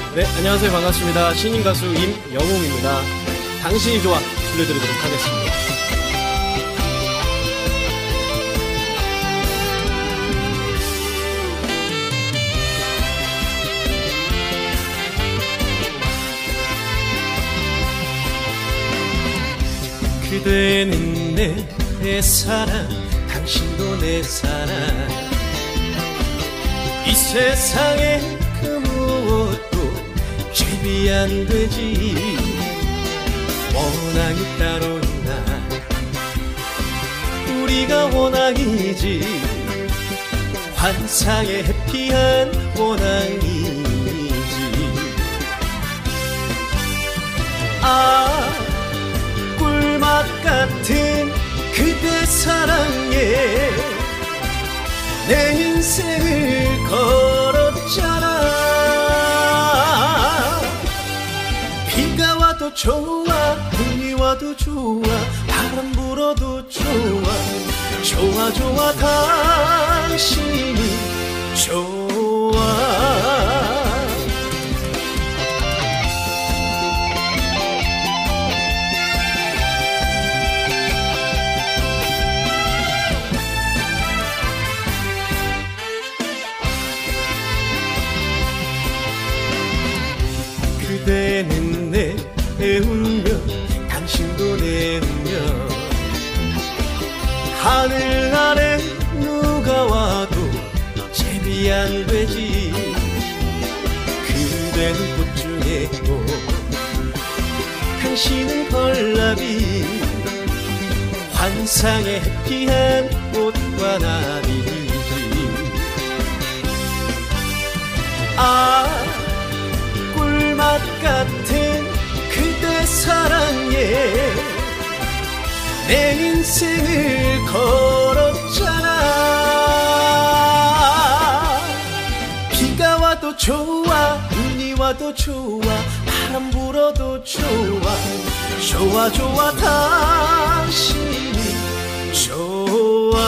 네, 안녕하세요. 반갑습니다. 신인 가수 임영웅입니다. 당신이 좋아 들려드리도록 하겠습니다. 그대는 내 사랑, 당신도 내 사랑. 이 세상에 그 무엇도 제비 안 되지. 원앙이 따로 있나, 우리가 원앙이지. 환상의 해피한 원앙이지. 아, 꿀맛 같은 그대 사랑에 내 인생을 걸었잖아. 비가 와도 좋아, 눈이 와도 좋아, 바람 불어도 좋아. 좋아 좋아 당신이 좋아. 그대는 내 운명, 당신도 내 운명. 하늘 아래 누가 와도 제비 안 되지. 그대는 꽃 중에 꽃, 당신은 벌나비. 환상의 해피한 꽃과 나비지. 아, 꿀맛 같은 그대 사랑에 내 인생을 걸었잖아. 비가 와도 좋아, 눈이 와도 좋아, 바람 불어도 좋아. 좋아 좋아 당신이 좋아.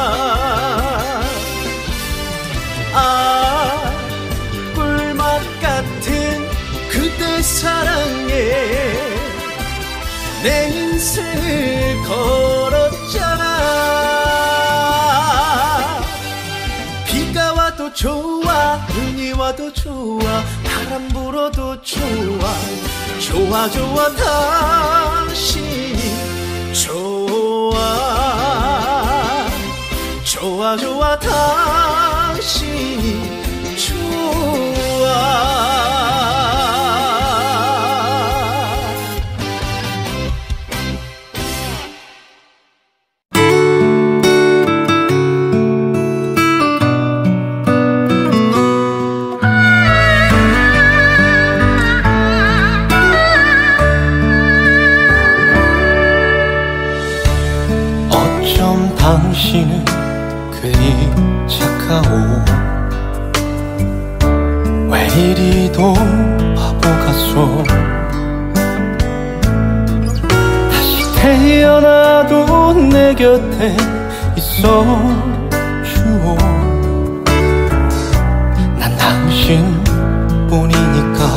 아, 꿀맛 같은 그대 사랑에 내 인생을 걸었잖아. 비가 와도 좋아, 눈이 와도 좋아, 바람 불어도 좋아. 좋아 좋아 당신이 좋아. 좋아 좋아 당신이 좋아. 당신은 괜히 착하오. 왜 이리도 바보 같소. 다시 태어나도 내 곁에 있어 주오. 난 당신뿐이니까.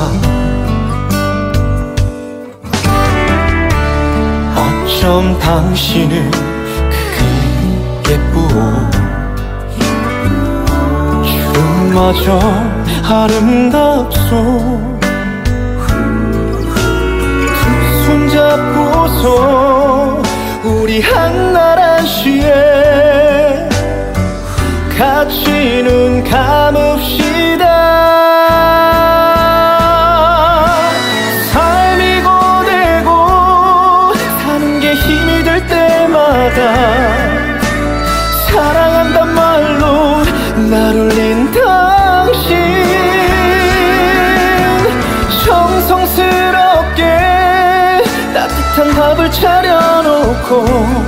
어쩜 당신은 예쁘오. 주름마저 아름답소. 두 손 잡고서 우리 한나란 시에 같이 눈 감읍시다. 삶이 고되고 사는 게 힘이 될 때마다 사랑한단 말로 날 울린 당신. 정성스럽게 따뜻한 밥을 차려놓고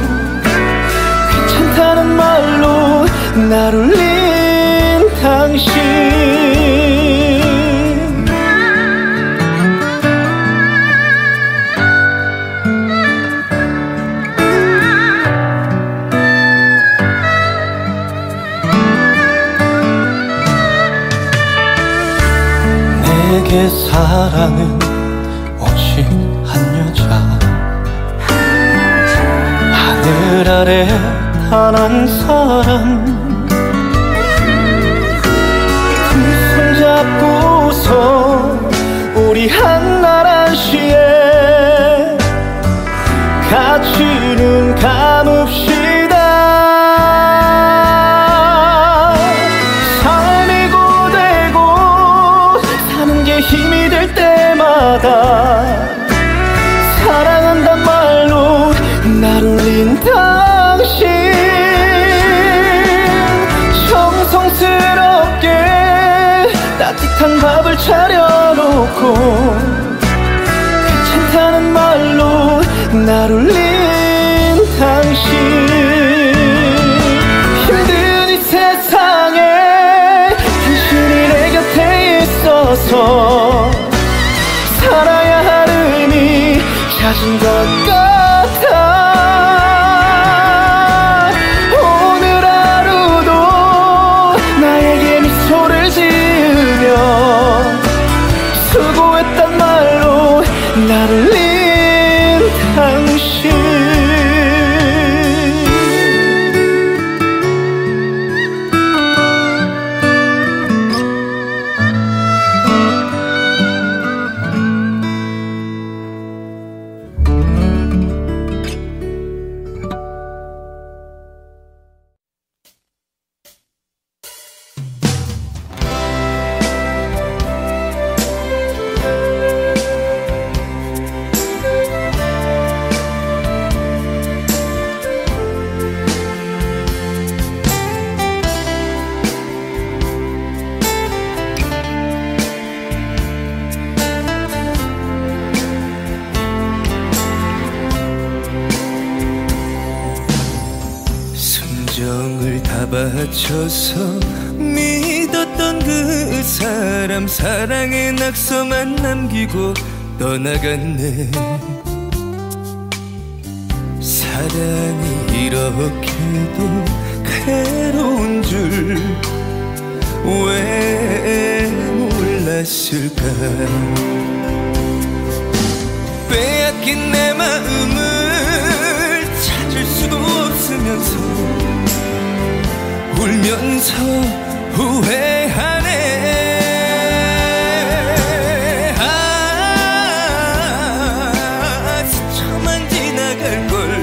괜찮다는 말로 날 울린 당신. 내게 사랑은 오직 한 여자, 하늘 아래 단 한 사람, 두 손 잡고서 우리 한날 한시에 같이 눈 감읍시다. 삶이 고되고 사는 게 힘이 될 때마다 사랑한단 말로 날 울린 당신, 정성스럽게 따뜻한 밥을 차려놓고 괜찮다는 말로 날 울린 당신, 힘든 이 세상에 당신이 내 곁에 있어서 살아야 할 의미 찾은 것 같아. 오늘 하루도 나에게 미소를 지으며 수고했단 말로 날 울린 당신. 정을 다 바쳐서 믿었던 그 사람, 사랑의 낙서만 남기고 떠나갔네. 사랑이 이렇게도 괴로운 줄 왜 몰랐을까. 빼앗긴 내 마음을 찾을 수도 없으면서 울면서 후회하네. 스쳐만 지나갈걸,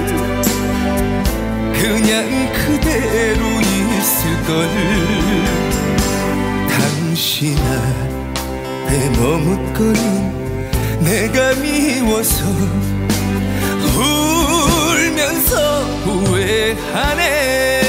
그냥 그대로 있을걸. 당신아 내 머뭇거린 내가 미워서 울면서 후회하네.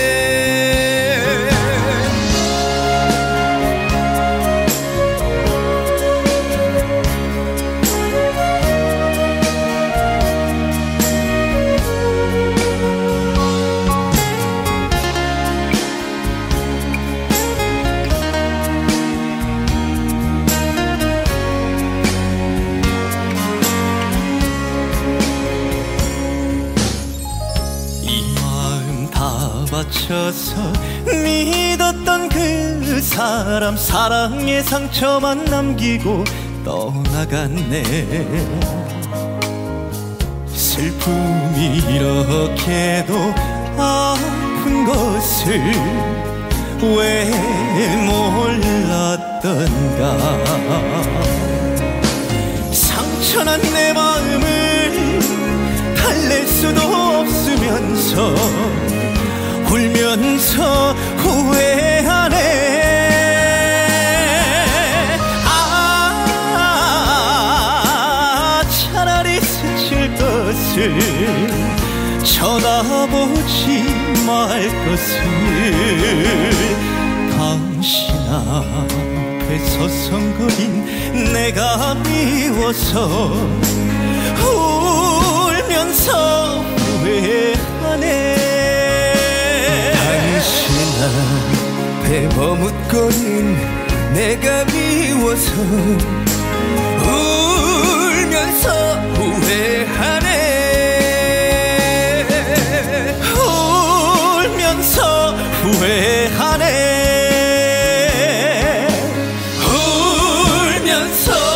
바쳐서 믿었던 그 사람, 사랑의 상처만 남기고 떠나갔네. 슬픔이 이렇게도 아픈 것을 왜 몰랐던가. 상처난 내 마음을 달랠 수도 없으면서 울면서 후회하네. 차라리 스칠 것을 쳐다보지 말 것을. 당신 앞에 서성거린 내가 미워서 울면서 후회하네. 당신 앞에 머뭇거린 내가 미워서 울면서 후회하네. 울면서 후회하네. 울면서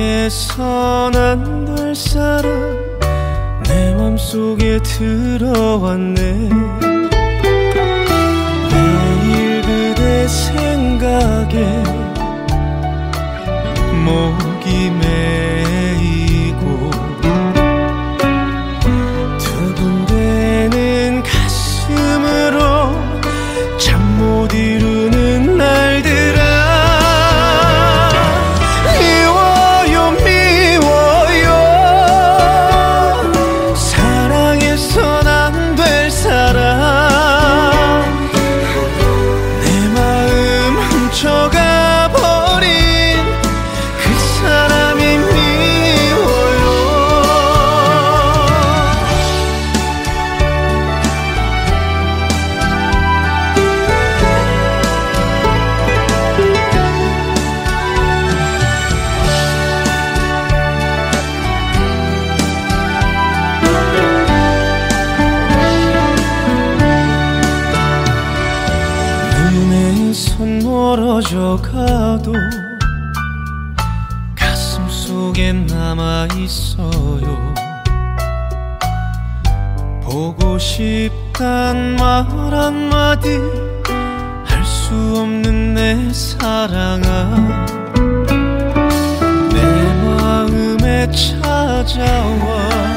사랑해선 안 될 사람 내 맘속에 들어왔네. 매일 그대 생각에 목이 메이고 두근대는 가슴으로 잠 못 이루는 날들아. 미워요 미워요 사랑해선 안 될 사람 내 마음 훔쳐가 버린 그 사람이 미워요. 눈에선 멀어져 가도 가슴 속에 남아있어요. 보고 싶단 말 한마디 할 수 없는 내 사랑아. 내 마음에 찾아와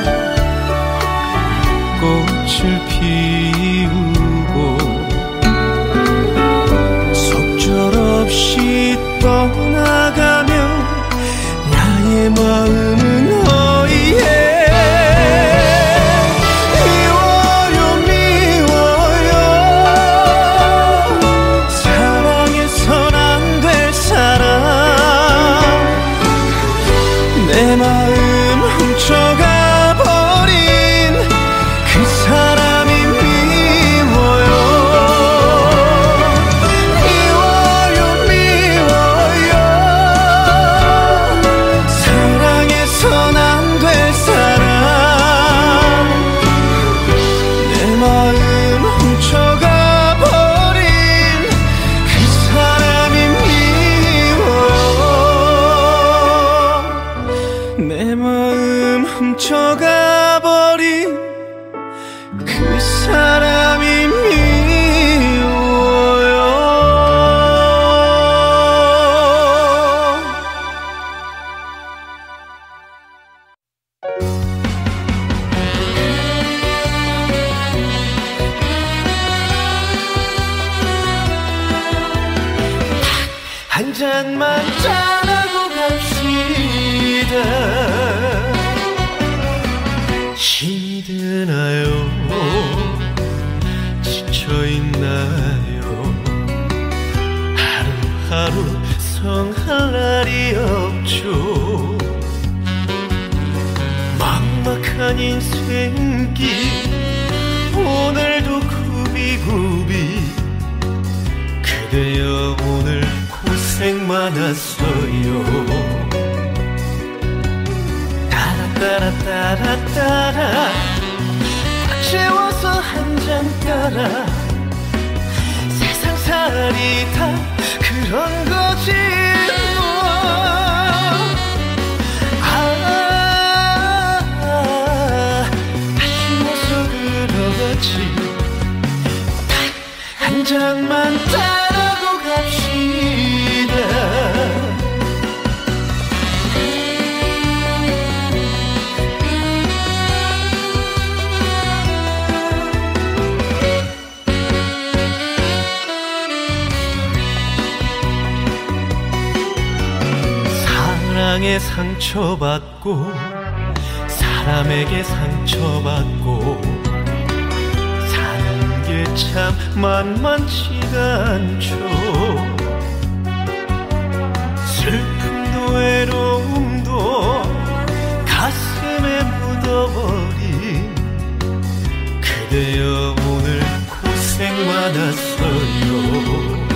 꽃을 피우고 속절없이 떠나가면 나의 마음은 어이해. 미워요 미워요 사랑해선 안 될 사람 내 마음 훔쳐가 버린 그 사람이 미워요. 미워요 미워요 사랑해선 안 될 사람 내 마음 훔쳐가 버린 그 사람이 미워요. 내 마음 훔쳐가 버린 그 사람이 미워요. 한 잔만 짜라고 갑시다. 힘이 드나요? 지쳐있나요? 하루하루 성할 날이 없죠. 막막한 인생길 오늘도 굽이굽이 그대여 오늘 고생 많았어요. 따라따라 꽉 채워서 한 잔 따라 세상살이 다 그런 거지 뭐. 아쉬워서 그러지 한 잔만 따라고 갑시다. 사랑에 상처받고 사람에게 상처받고 사는 게 참 만만치가 않죠. 슬픔도 외로움도 가슴에 묻어버린 그대여 오늘 고생 많았어요.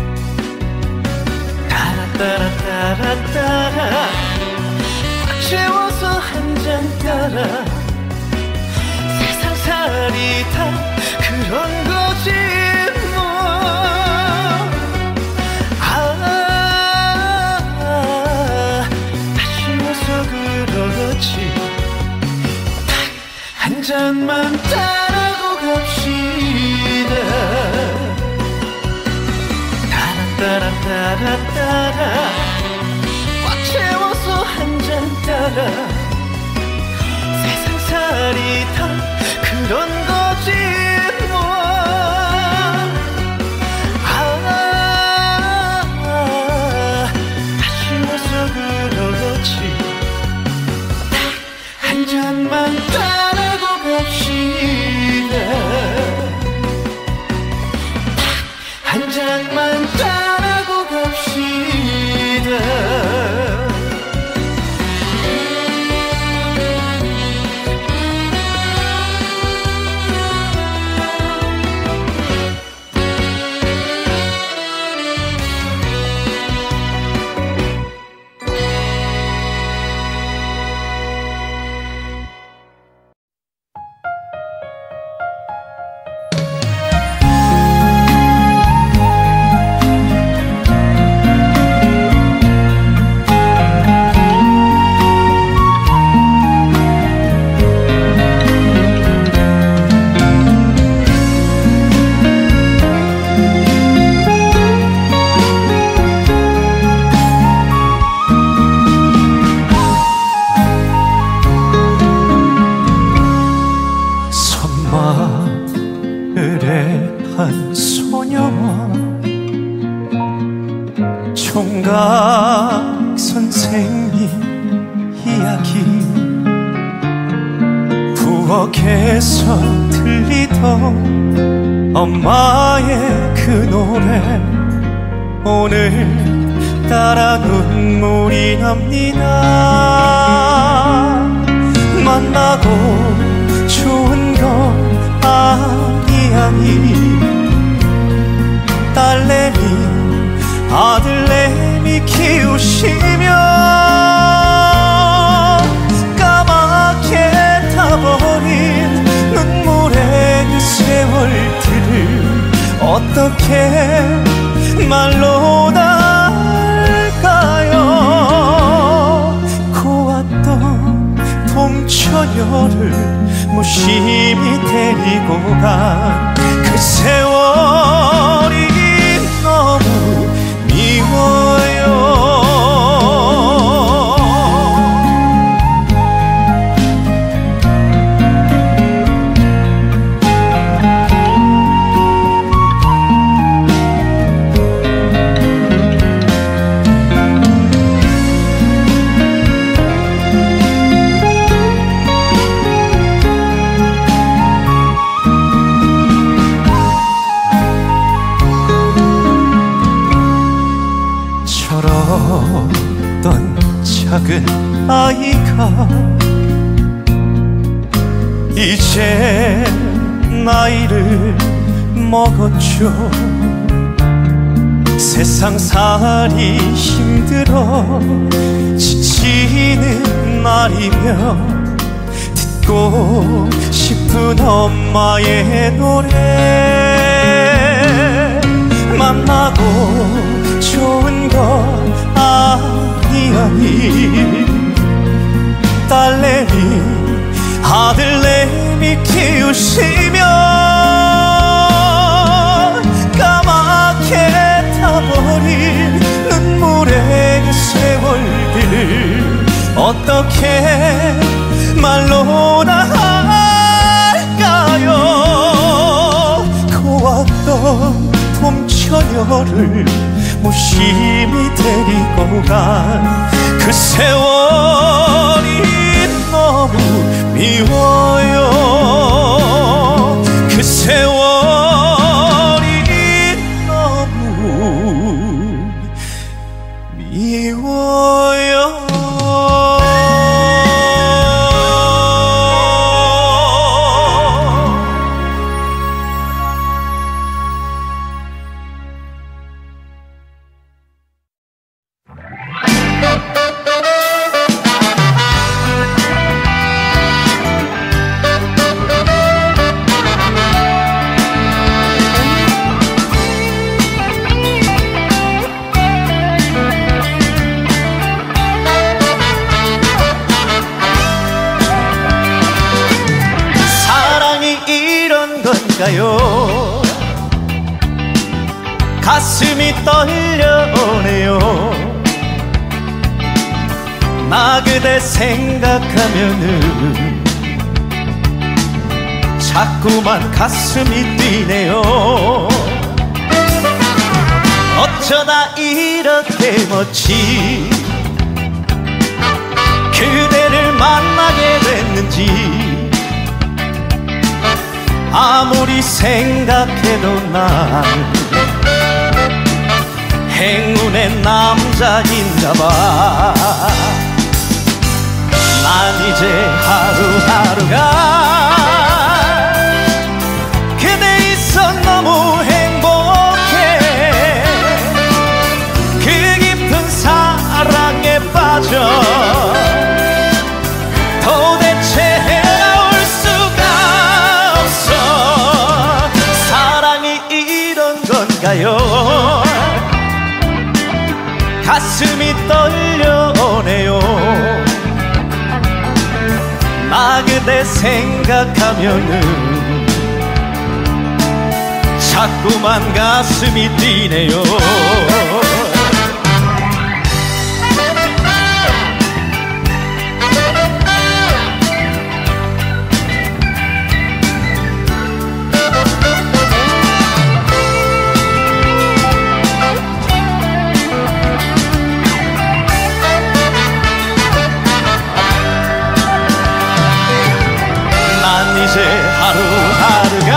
따라 꽉 채워서 한 잔 따라 세상살이 다 그런 거지 뭐. 아쉬워 그렇지. 한 잔만 따라고 갑시다. 따라따라따라따라 꽉 채워서 한 잔 따라. 세상살이 다 그런 거지 뭐. 아쉬워서 그렇지. 한 잔만 따라고 갑시다. 한 잔만 따라고 갑시다. 의뢰한 소녀와 총각 선생님 이야기, 부엌에서 들리던 엄마의 그 노래 오늘따라 눈물이 납니다. 만나고 좋은 건 아니 딸내미 아들내미 키우시며 까맣게 타버린 눈물의 그 세월들을 어떻게 말로 다 할까요? 고왔던 봄처녀를 무심히 데리고 간 그 세월이 너무 미워요. 어떤 작은 아이가 이제 나이를 먹었죠. 세상살이 힘들어 지치는 날이면 듣고 싶은 엄마의 노래. 만나고 좋은 건 아니 딸내미 아들내미 키우시며 까맣게 타버린 눈물의 그 세월들을 어떻게 말로 다 할까요? 고왔던 봄처녀를 무심히 데리고 간 그 세월이 너무 미워요. 그 세월이 너무 미워요. 건가요? 가슴이 떨려오네요. 나 그대 생각하면은 자꾸만 가슴이 뛰네요. 어쩌다 이렇게 멋진 그대를 만나게 됐는지 아무리 생각해도 난 행운의 남자인가봐. 난 이제 하루하루가 그대 있어 너무 행복해. 그 깊은 사랑에 빠져 도대체 헤어나올 수가 없어. 사랑이 이런 건가요? 가슴이 떨려오네요. 나 그대 생각하면은 자꾸만 가슴이 뛰네요. 이제 하루하루가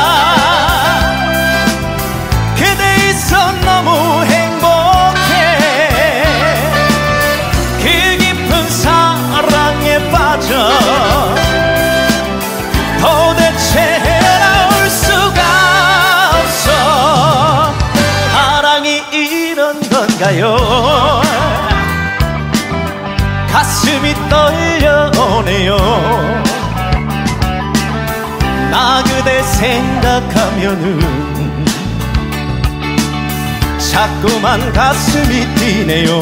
그대 있어 너무 행복해. 그 깊은 사랑에 빠져 도대체 헤어나올 수가 없어. 사랑이 이런 건가요? 가슴이 떨려오네요. 나 그대 생각하면은 자꾸만 가슴이 뛰네요.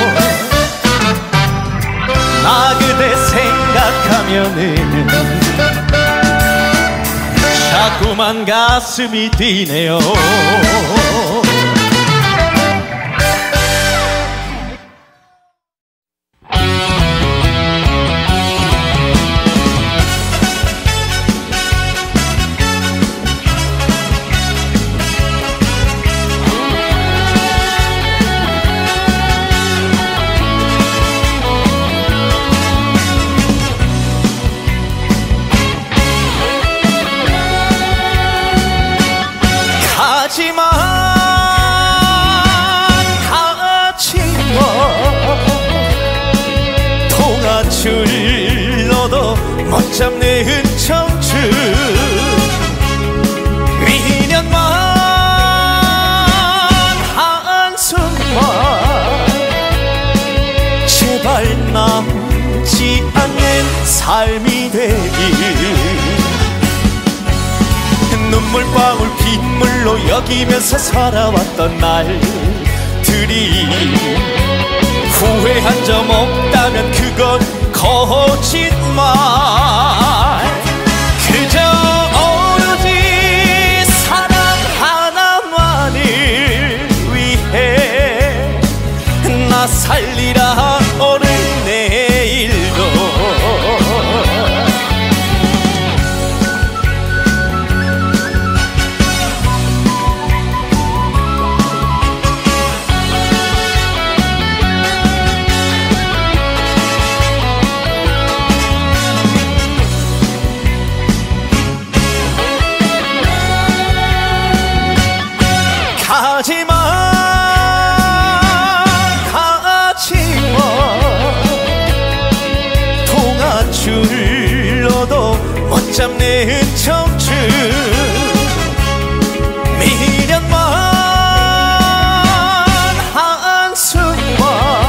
나 그대 생각하면은 자꾸만 가슴이 뛰네요. 하지만 같이 통화줄 너도 못 잡는 청춘. 미련만 한숨만 제발 남지 않는 삶이 되길. 눈물방울 빗물로 여기면서 살아왔던 날들이 후회한 점 없다면 그건 거짓말. 그저 오로지 사랑 하나만을 위해 나 살리라 오늘 내일도. 하지만 같이 통화줄로도 못 잡는 청춘. 미련만 한숨만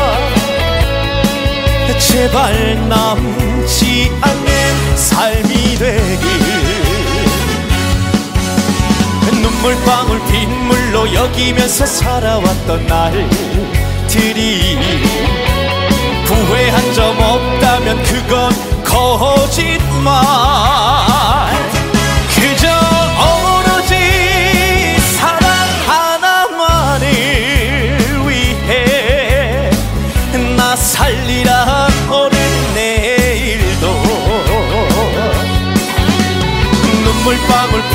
제발 남지 않는 삶이 되길. 눈물방울 빗물로 여기면서 살아왔던 날들이 후회한 점 없다면 그건 거짓말. 그저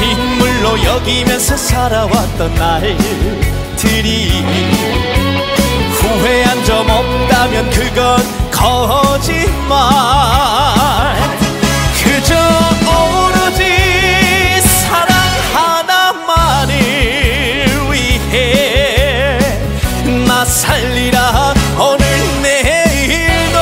빗물로 여기면서 살아왔던 날들이 후회한 점 없다면 그건 거짓말. 그저 오로지 사랑 하나만을 위해 나 살리라 오늘 내일도.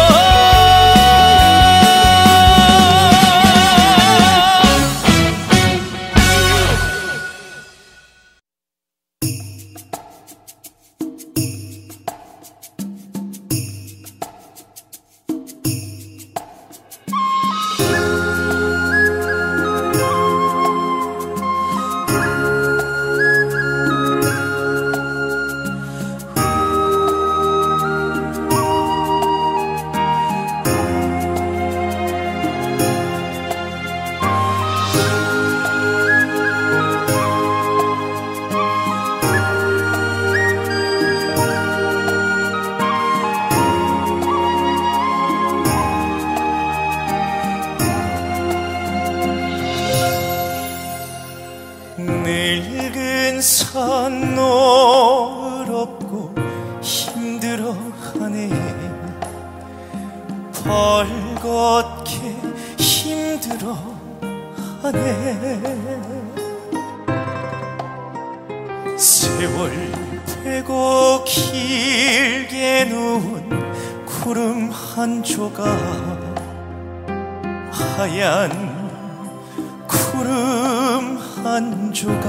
늙은 산노을 업고 힘들어하네. 벌겋게 힘들어하네. 세월 되고 길게 누운 구름 한 조각, 하얀 구름 한 조각.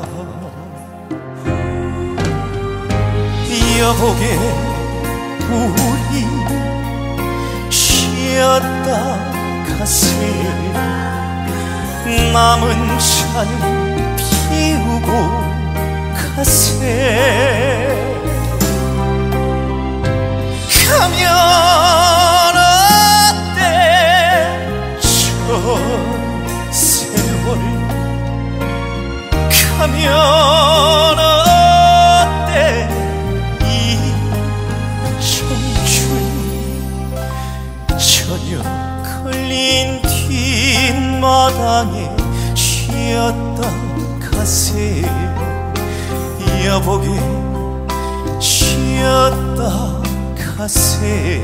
여보게 우리 쉬었다 가세. 남은 잔 피우고 가세. 가면 어때 저 세월. 가면 어때 이 청춘. 저녁 걸린 뒷마당에 쉬었다 가세. 여보게 쉬었다 가세.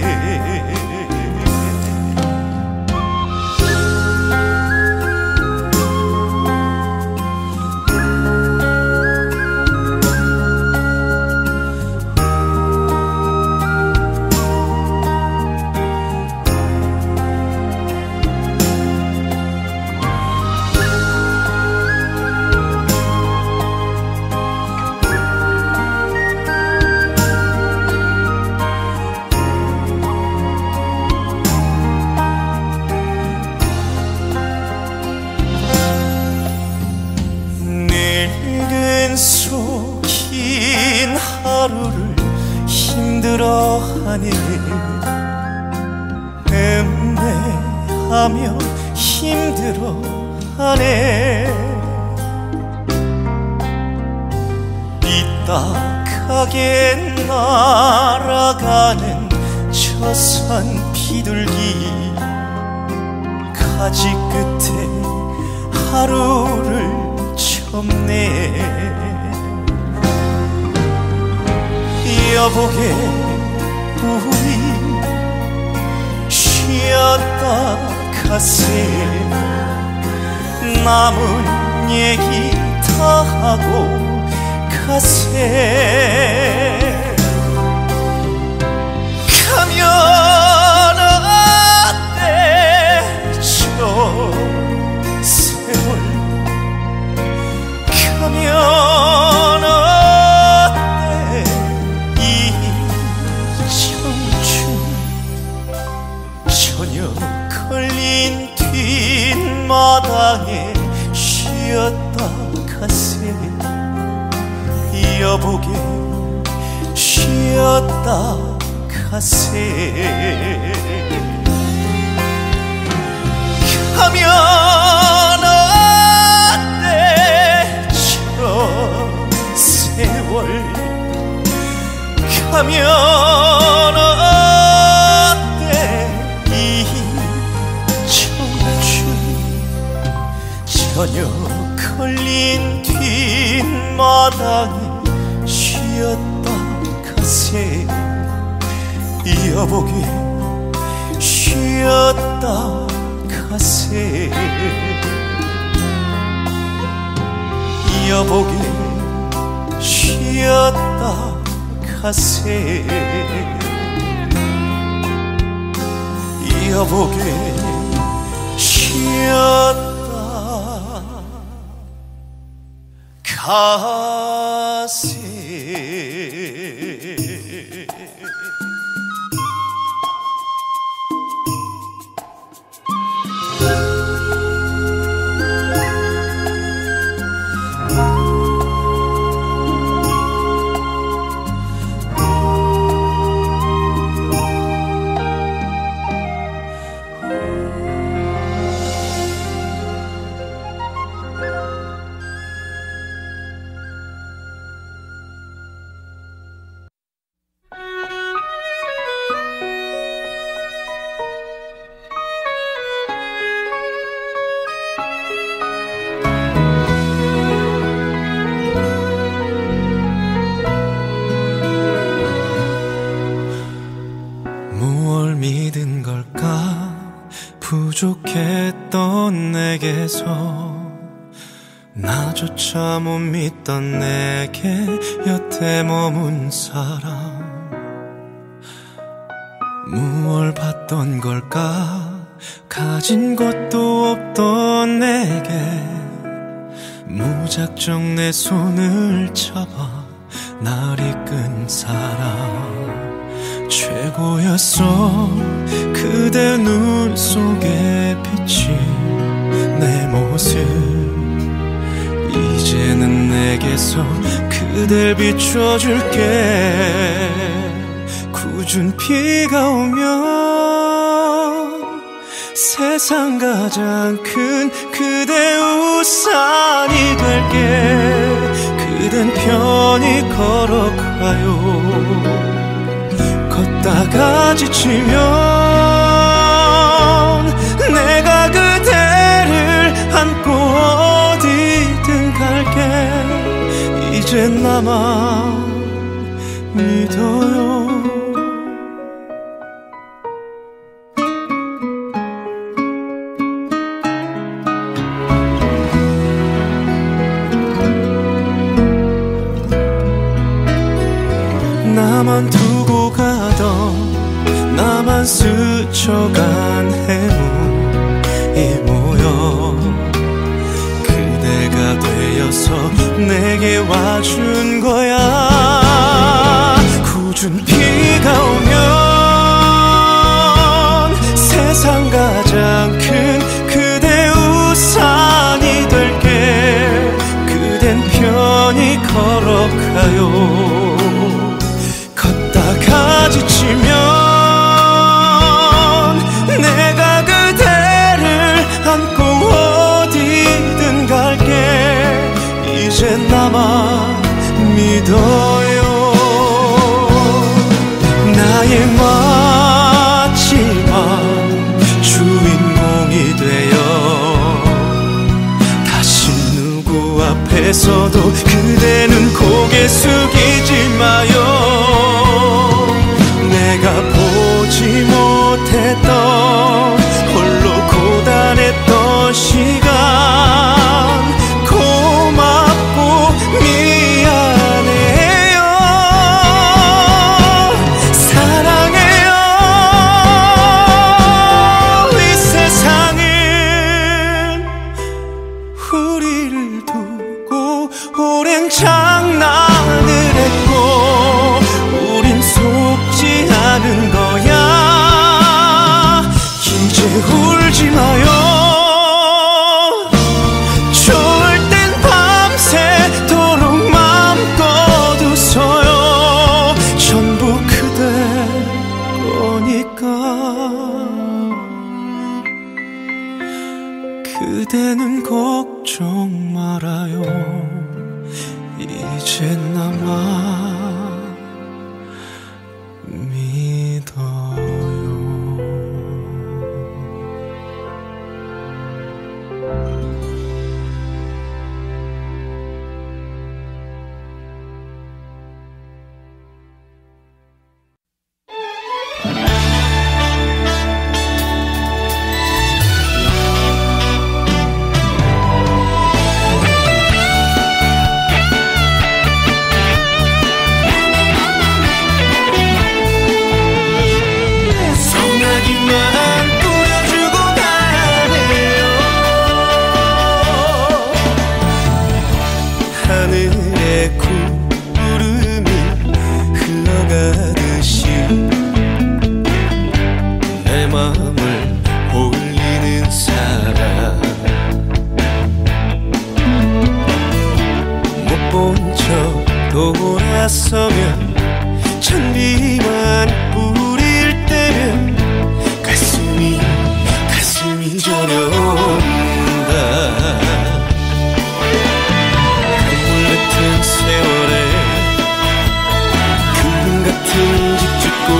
긴 하루를 힘들어하네. 음매하며 힘들어하네. 삐딱하게 날아가는 저 산 비둘기. 가지 끝에 하루를 접네. 여보게 우리 쉬었다 가세. 남은 얘기 다 하고 가세. 가면 어때 저 세월. 가면 걸린 뒷마당에 쉬었다 가세. 여보게 쉬었다 가세. 가면 어때 저 세월. 가면 저녁 걸린 빈 뒷마당에 쉬었다 가세 여보게 쉬었다 가세 여보게 쉬었다 가세 여보게 쉬었다 가세 부족했던 내게서 나조차 못 믿던 내게 여태 머문 사람 무얼 받던 걸까 가진 것도 없던 내게 무작정 내 손을 잡아 날 이끈 사람 최고였어 그대 눈 속에 비친 내 모습 이제는 내게서 그댈 비춰줄게 굳은 비가 오면 세상 가장 큰 그대 우산이 될게 그댄 편히 걸어가요 걷다가 지치면 내가 그대를 안고 어디든 갈게 이젠 나만 믿어요 나만 두고 가던 나만 스쳐간 해묵이 모여 그대가 되어서 내게 와준 거야 굳은 비가 오면 세상 가장 큰 그대 우산이 될게 그댄 편히 걸어가요 걷다가 지치면 내가 그대를 안고 어디든 갈게 이젠 나만 믿어요 나의 마지막 주인공이 되어 다시 누구 앞에서도 그대는 고개 숙이지 마요 내가 보지 못했던 홀로 고단했던 시간 고맙고 미안해요 사랑해요 이 세상은 우리를 두고 오랜 장난을 했고 우린 속지 않은 거야 이제 울지 마요 좋을 땐 밤새도록 맘껏 웃어요 전부 그대 거니까 그대는 걱정 말아요 이제 나만 믿어요 어울리는 사람 못 본 척 돌아서면 천비만 뿌릴 때면 가슴이 저려온다. 강물 같은 세월에 금 같은 집 짓고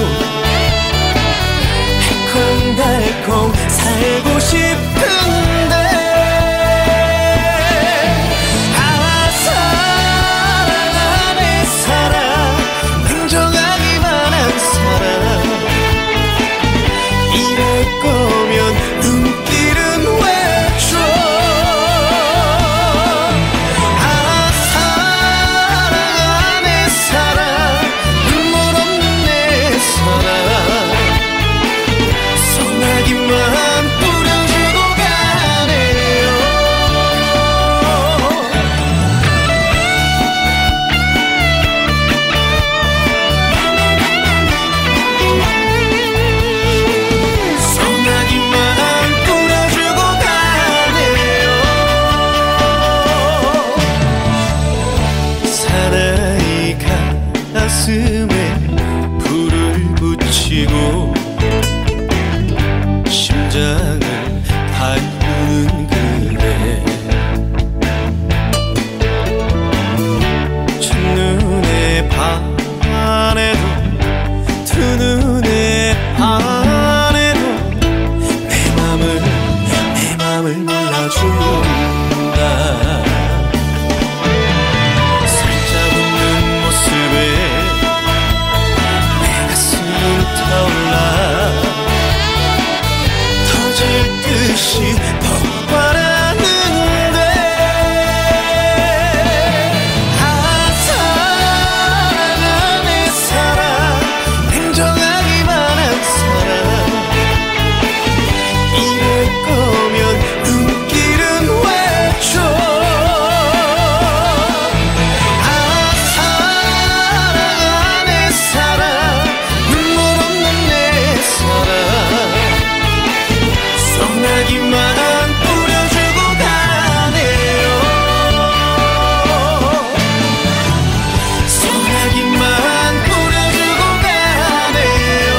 달콤달콤 살고 싶은데 아 사랑 내 사랑 냉정하기만 한 사랑 이럴 거면 눈길은 왜 줘. 아 사랑 내 사랑 눈물 없는 내 사랑 소나기만 뿌려주고 가네요. 소나기만 뿌려주고 가네요. 사나이 가슴에 불을 붙이고 심장을 밟는 그대 첫눈에 반해도 두 눈에 반해도 내 맘을 몰라준다. 살짝 웃는 모습에 내 가슴은 타올라 터질 듯이 폭발하는데 아 사랑 내 사랑 냉정하기만 한 사랑 이럴 거면 눈길은 왜 줘. 아 사랑 내 사랑 눈물 없는 내 사랑 소나기만 뿌려주고 가네요. 소나기만 뿌려주고 가네요.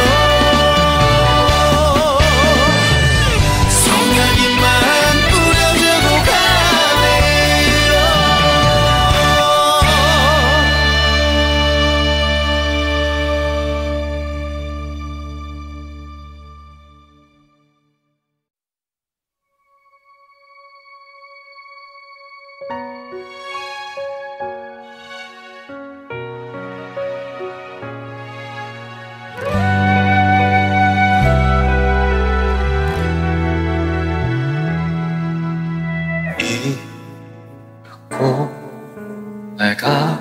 소나기만 뿌려주고 가네요. 잊고 내가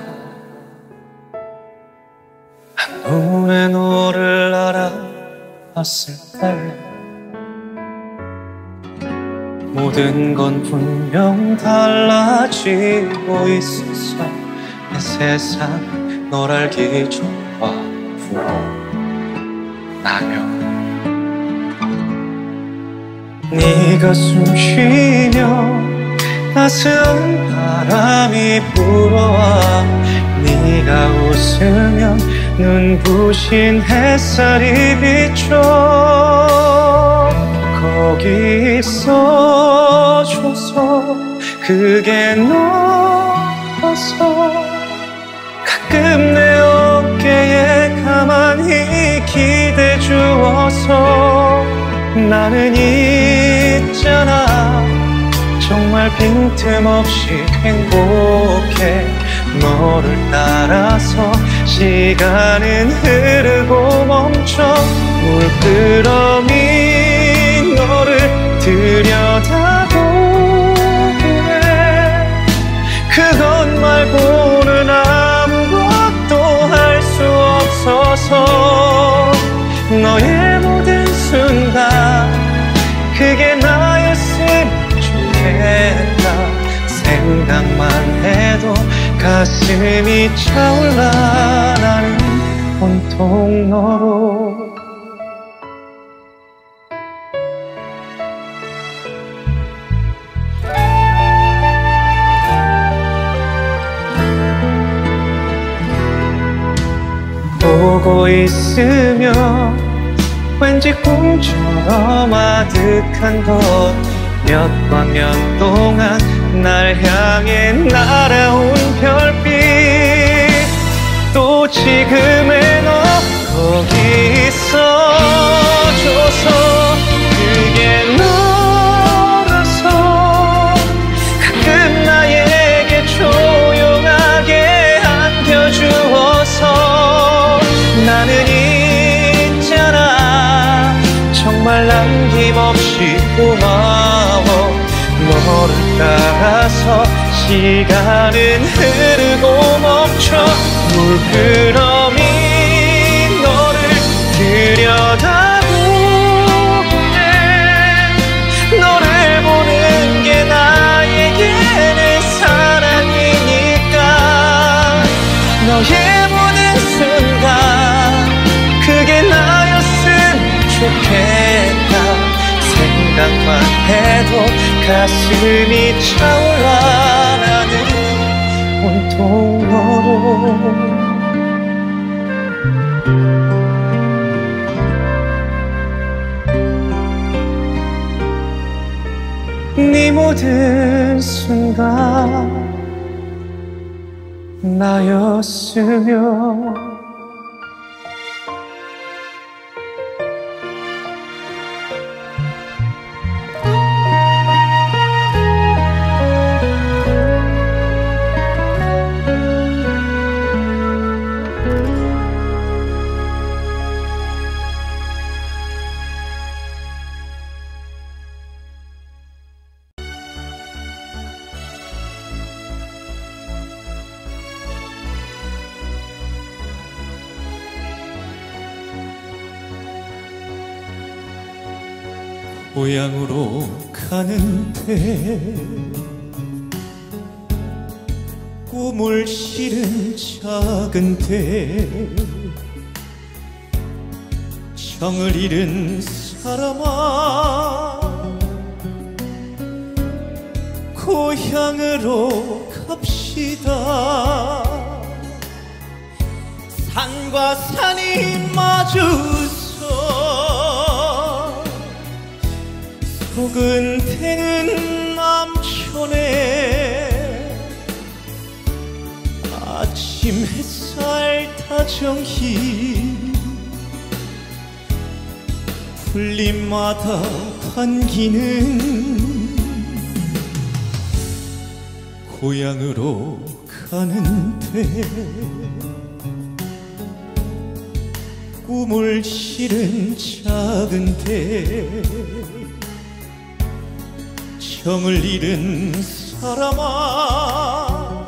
한눈에 너를 알아봤을 때 모든 건 분명 달라지고 있었어. 내 세상 널 알기 좋아 나면 네가 숨쉬며 따스한 바람이 불어와 네가 웃으면 눈부신 햇살이 비춰 거기 있어줘서 그게 너라서 가끔 내 어깨에 가만히 기대 주어서 나는 있잖아 정말 빈틈없이 행복해 너를 따라서 시간은 흐르고 멈춰 물끄러미 너를 들여다보네 그것 말고는 아무것도 할 수 없어서 너의 모든 순간 그게 나였으면 좋겠다 생각만 해도 가슴이 차올라 나는 온통 너로 보고 있으면 왠지 꿈처럼 아득한 것 몇 번 몇 동안 날 향해 날아온 별빛 또 지금의 너 거기 있어줘서 그게 너라서 가끔 나에게 조용하게 안겨주어서 나는 있잖아 정말 남김없이 고마워 너를 따라서 시간은 흐르고 멈춰 물끄러미 너를 들여다보네 너를 보는 게 나에게는 사랑이니까 너의 보는 순간 그게 나였으면 좋겠다 생각만 해도 가슴이 차올라 나는 온통 너로 네 모든 순간 나였으면 고향으로 가는데 꿈을 실은 작은 배 정을 잃은 사람아 고향으로 갑시다 산과 산이 마주서 소근대는 남촌에 아침 햇살 다정히 풀잎마다 반기는 고향으로 가는데 꿈을 실은 작은 배 정을 잃은 사람아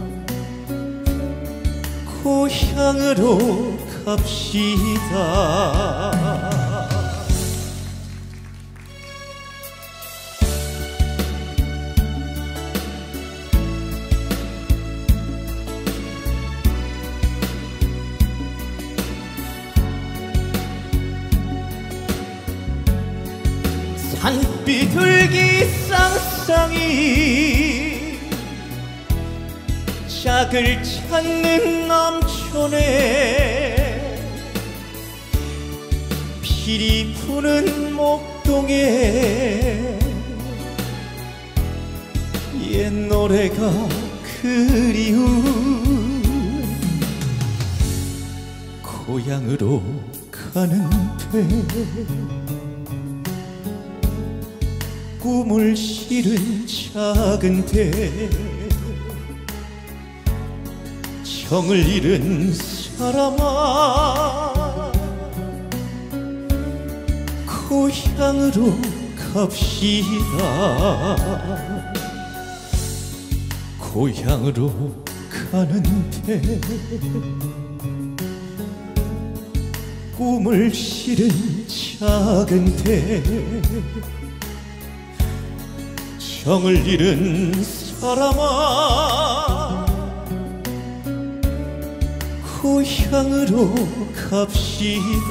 고향으로 갑시다 산비둘기 쌍쌍이 짝을 찾는 남촌에 피리 부는 목동에 옛 노래가 그리운 고향으로 가는데 꿈을 실은 작은 배 정을 잃은 사람아 고향으로 갑시다 고향으로 가는데 꿈을 실은 작은 배 정을 잃은 사람아 고향으로 갑시다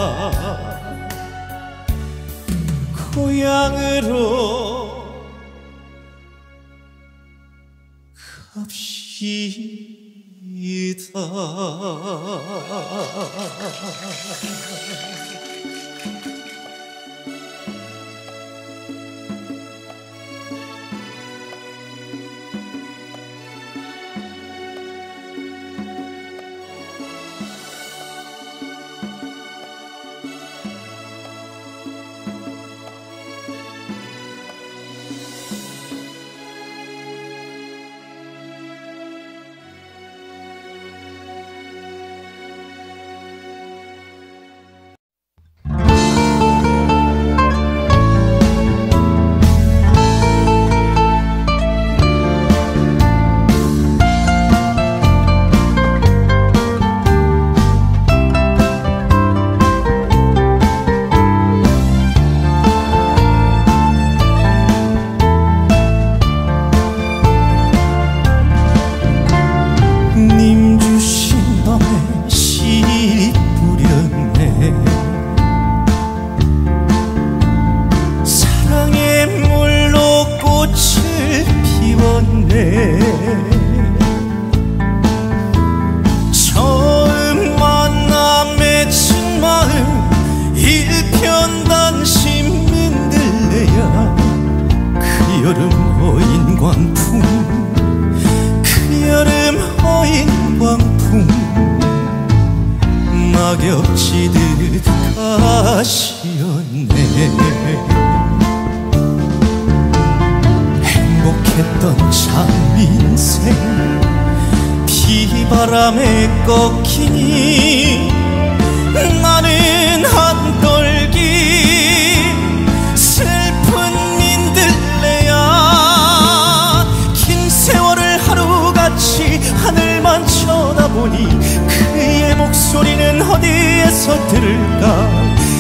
고향으로 갑시다 처음 만나 맺힌 마음 일편단 신민들레야 그 여름 허인 광풍 그 여름 허인 광풍 낙엽 지듯 가시었네 행복했던 참 인생 비바람에 꺾이니 나는 한떨기 슬픈 민들레야 긴 세월을 하루같이 하늘만 쳐다보니 그의 목소리는 어디에서 들을까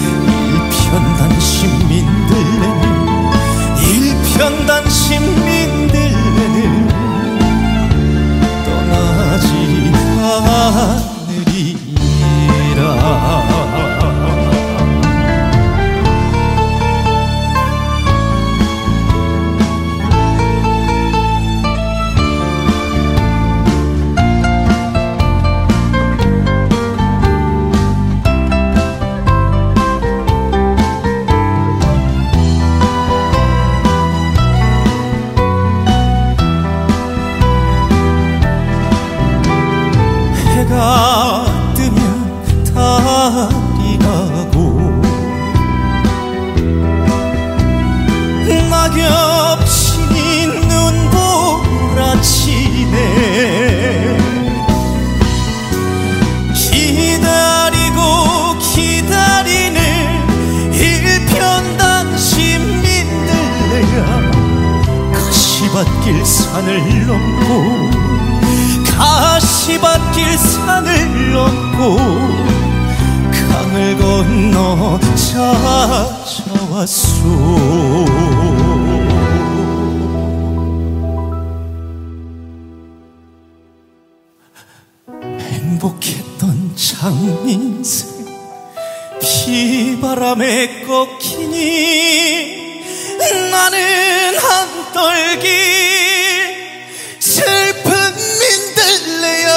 일편단심 민들레는 일편단심 민들레는 떠나지 않으리라 해가 뜨면 달이 가고 낙엽 치니 눈보라치네 기다리고 기다리는 일편단심 민들레야 가시밭길 산을 넘고 가시밭길 산을 넘고 강을 건너 찾아왔소 행복했던 장민생 비바람에 꺾이니 나는 한떨기 슬픈 민들레야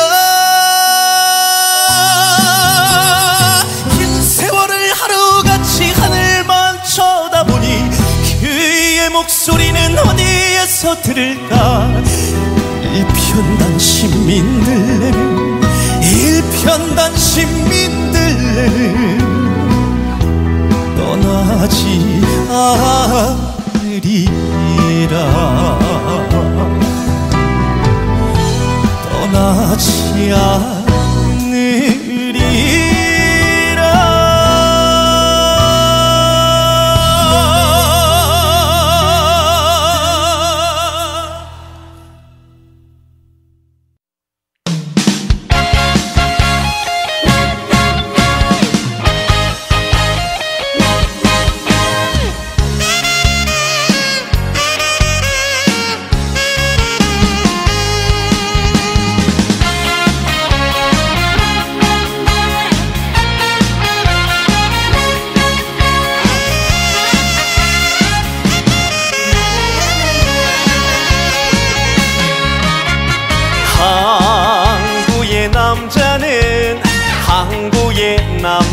긴 세월을 하루같이 하늘만 쳐다보니 그의 목소리는 어디에서 들을까 일편단심 민들레는 일편단심 민들레는 떠나지 않으리라 떠나지 않으리라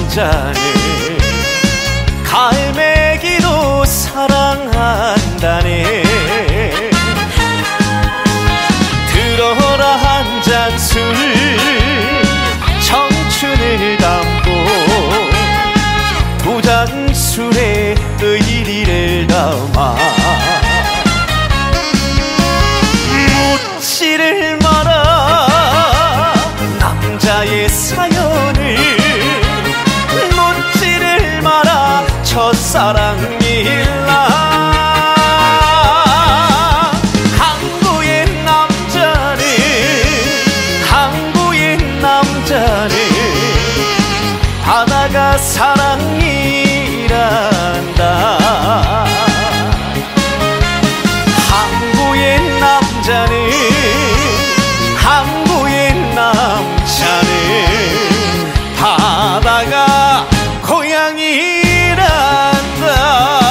남자는 갈매기도 사랑한다네. 들어라 한 잔 술 청춘을 담고 두 잔 술에 의리를 담아 묻지를 마라 남자의 사연을 묻지를 마라 첫사랑일라. 바다가 사랑이란다. 항구의 남자는 항구의 남자는 바다가 고향이란다.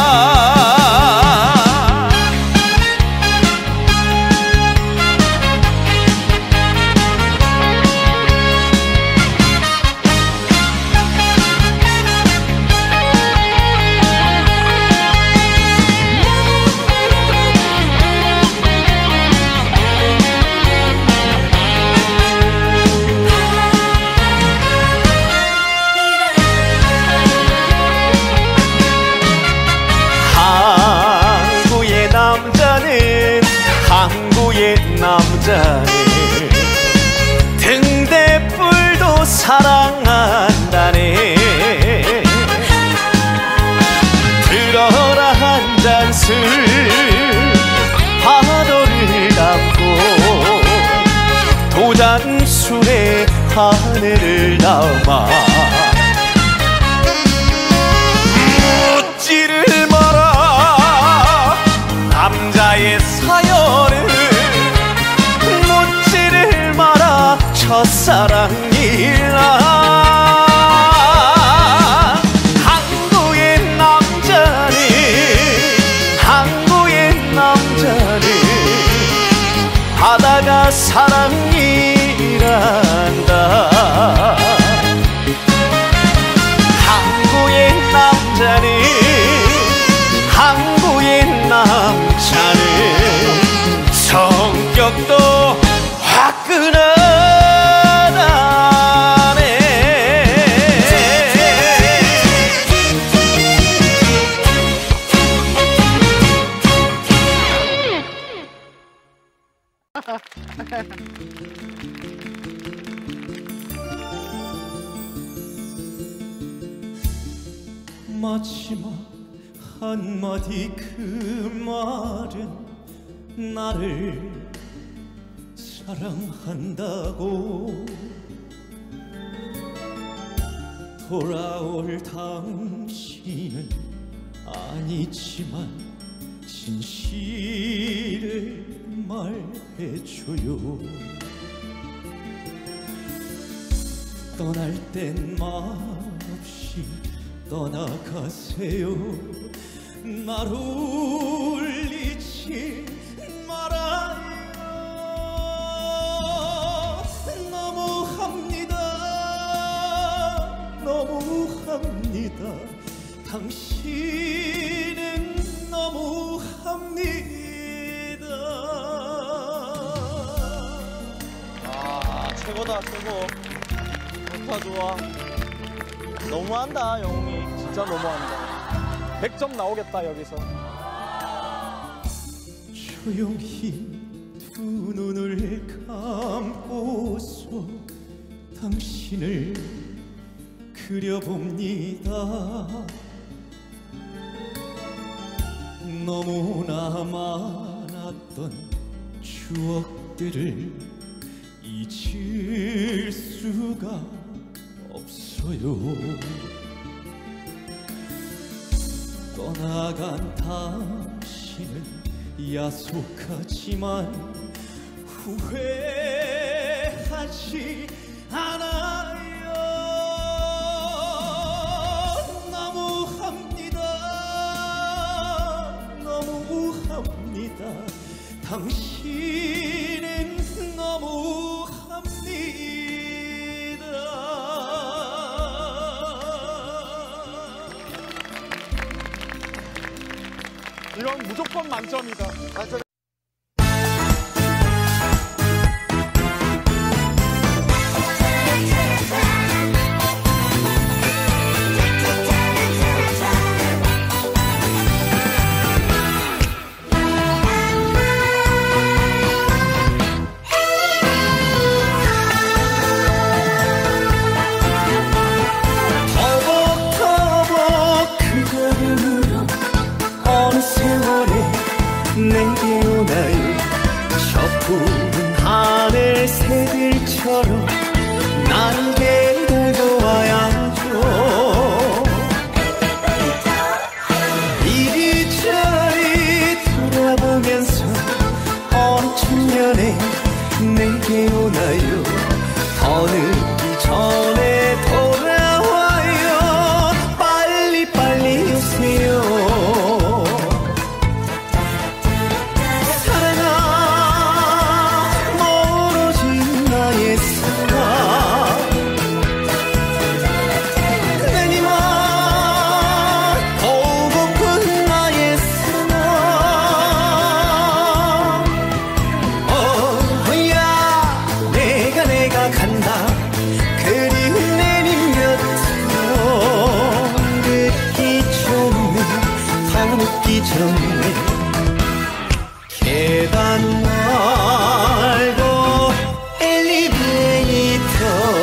남자는 등대불도 사랑한다네. 들어라 한 잔 술 파도를 담고 두 잔 술에 하늘을 담아 묻지를 마라 남자의 사연을 묻지를 마라 첫사랑이라. 항구의 남자는 항구의 남자는 바다가 사랑이란다. 항구의 남자는 항구의 남자는 성격도 화끈하다네. 마지막 한마디 그 말은 나를 사랑한다고. 돌아올 당신은 아니지만 진실을 말해줘요. 떠날 땐 말없이 떠나가세요. 날 울리지 말아요. 너무합니다. 너무합니다. 당신은 너무합니다. 아, 최고다, 최고. 좋다, 좋아. 너무한다, 영웅이. 진짜 너무한다. 100점 나오겠다, 여기서. 조용히 두 눈을 감고서 당신을 그려봅니다. 너무나 많았던 추억들을 잊을 수가 없어요. 떠나간 당신은 야속하지만 후회하지 않아요. 너무합니다. 너무합니다. 당신은 너무합니다. 이건 무조건 만점이다. 만점. 내게 오나요 저 푸른 하늘 새들처럼 나를 기다려 와야죠. 이리저리 돌아보면서 어느 청년에 내게 오나요 더 늦기 전에 돌아와요. 빨리빨리 오세요. 전에 계단 말고 엘리베이터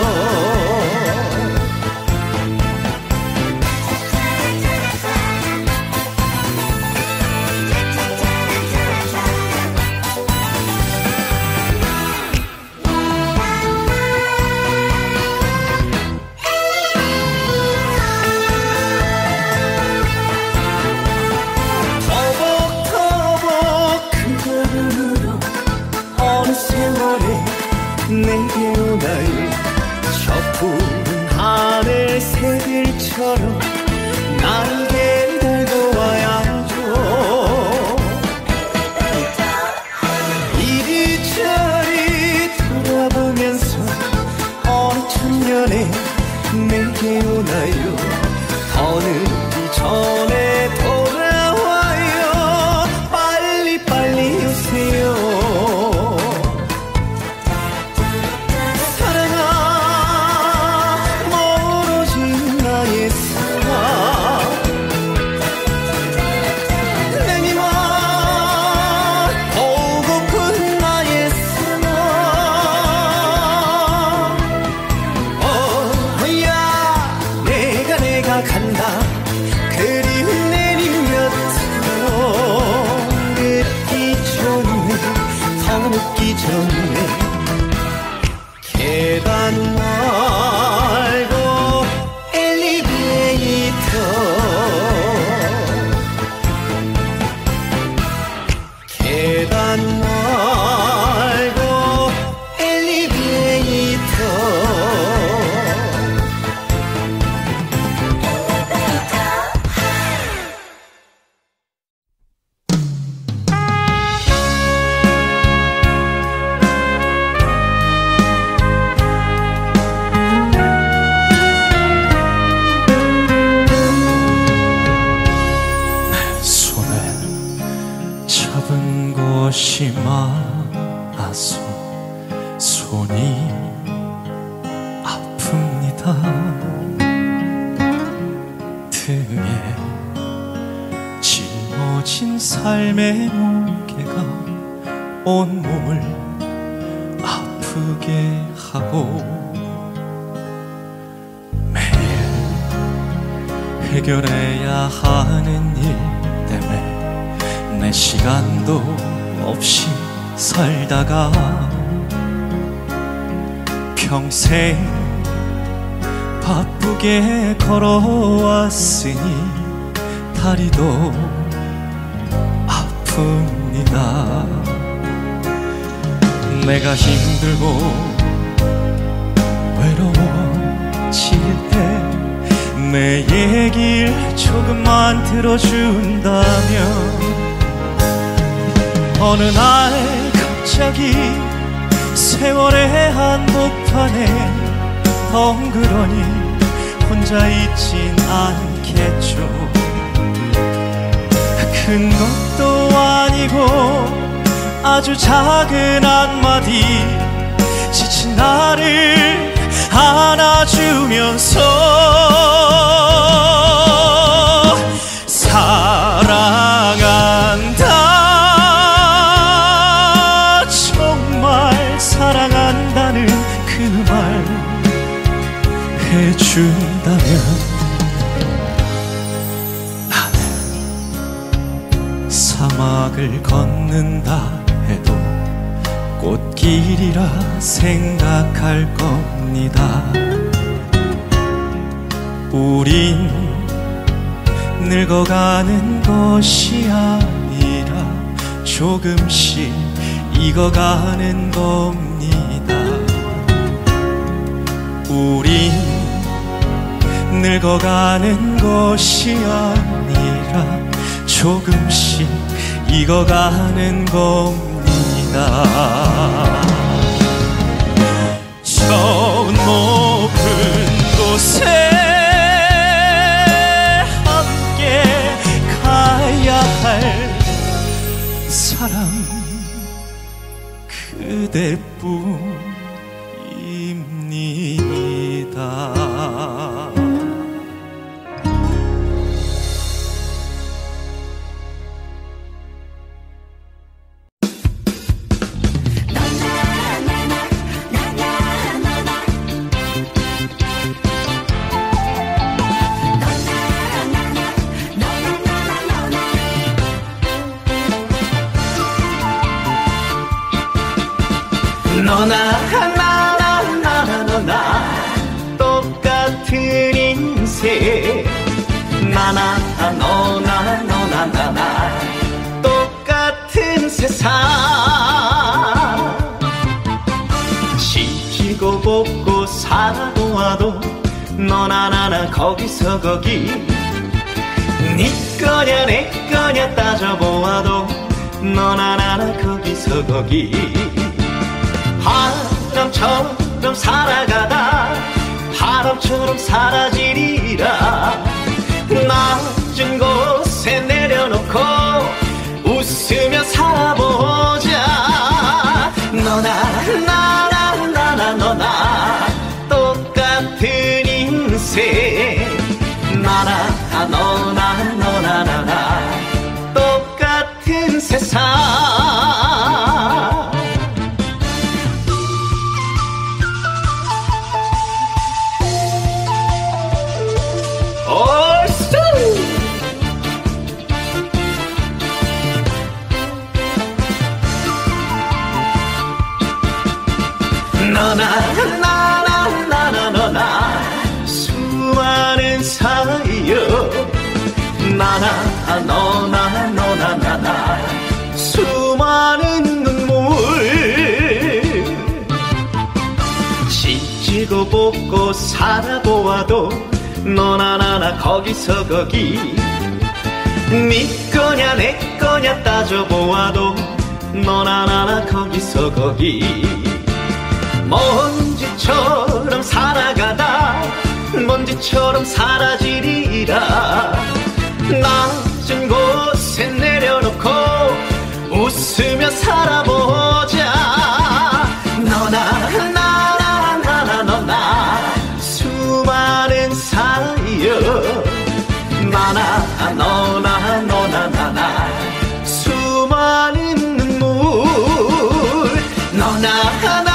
내게 오나요 저 푸른 하늘 새들처럼 나를 기다려 와야죠. 이리저리 돌아보면서 어느 청년에 내게 오나요 더 늦기 전에 돌아와요. 빨리빨리 오세요. 간다 그리운 내님 곁으로 늦기 전에 더 늦기 전에 계단 말고 엘리베이터 계단 말고 엘리베이터 것이 많아서 손이 아픕니다. 등에 짊어진 삶의 무게가 온몸을 아프게 하고 매일 해결해야 하는 일 때문에 내 시간도 없이 살다가 평생 바쁘게 걸어왔으니 다리도 아픕니다. 내가 힘들고 외로워질 때 내 얘길 조금만 들어준다면 어느 날 갑자기 세월의 한복판에 덩그러니 혼자 있진 않겠죠. 큰 것도 아니고 아주 작은 한마디 지친 나를 안아주면서 사랑한다 정말 사랑한다는 그 말 해준다면 나는 사막을 걷는다 해도 꽃길이라 생각할 겁니다. 우린 늙어가는 것이 아니라 조금씩 익어가는 겁니다. 우린 늙어가는 것이 아니라 조금씩 익어가는 겁니다. 저 높은 곳에 함께 가야 할 사람 그대뿐입니다. 너나 너나 똑같은 인생 나나 너나 나나 똑같은 세상 지지고 볶고 살아보아도 너나 나나 거기서 거기 네 거냐 내 거냐 따져보아도 너나 나나 거기서 거기 바람처럼 살아가다 바람처럼 사라지리라 낮은 곳에 내려놓고 웃으며 살아보자 너나 나나 너나 똑같은 인생 나나 너나 나나 똑같은 세상 너나 수많은 사이여 나나 너나 수많은 눈물 지지고 볶고 살아보아도 너나 나나 거기서 거기 네 거냐 내 거냐 따져보아도 너나 나나 거기서 거기 먼지처럼 살아가다 먼지처럼 사라지리라 낮은 곳에 내려놓고 웃으며 살아보자 너나 너나 수많은 사이여 나나 너나 나나 수많은 눈물 너나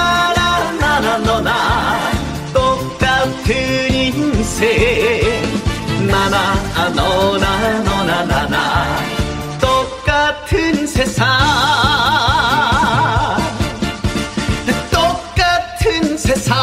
똑같은 인생 나나 너나 나나 똑같은 세상 똑같은 세상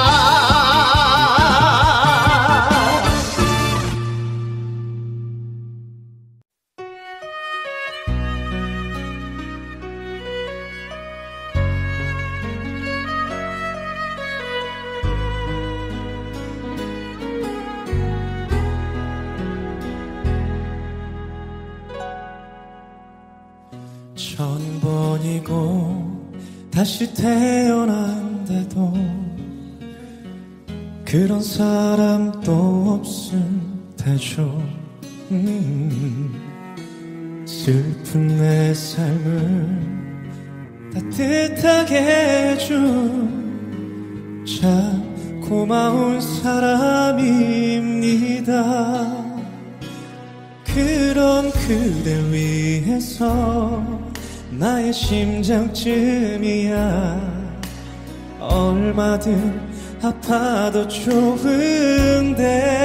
천 번이고 다시 태어난데도 그런 사람 또 없음 되죠. 슬픈 내 삶을 따뜻하게 해준 참 고마운 사람입니다. 그런 그댈 위해서 나의 심장쯤이야 얼마든 아파도 좋은데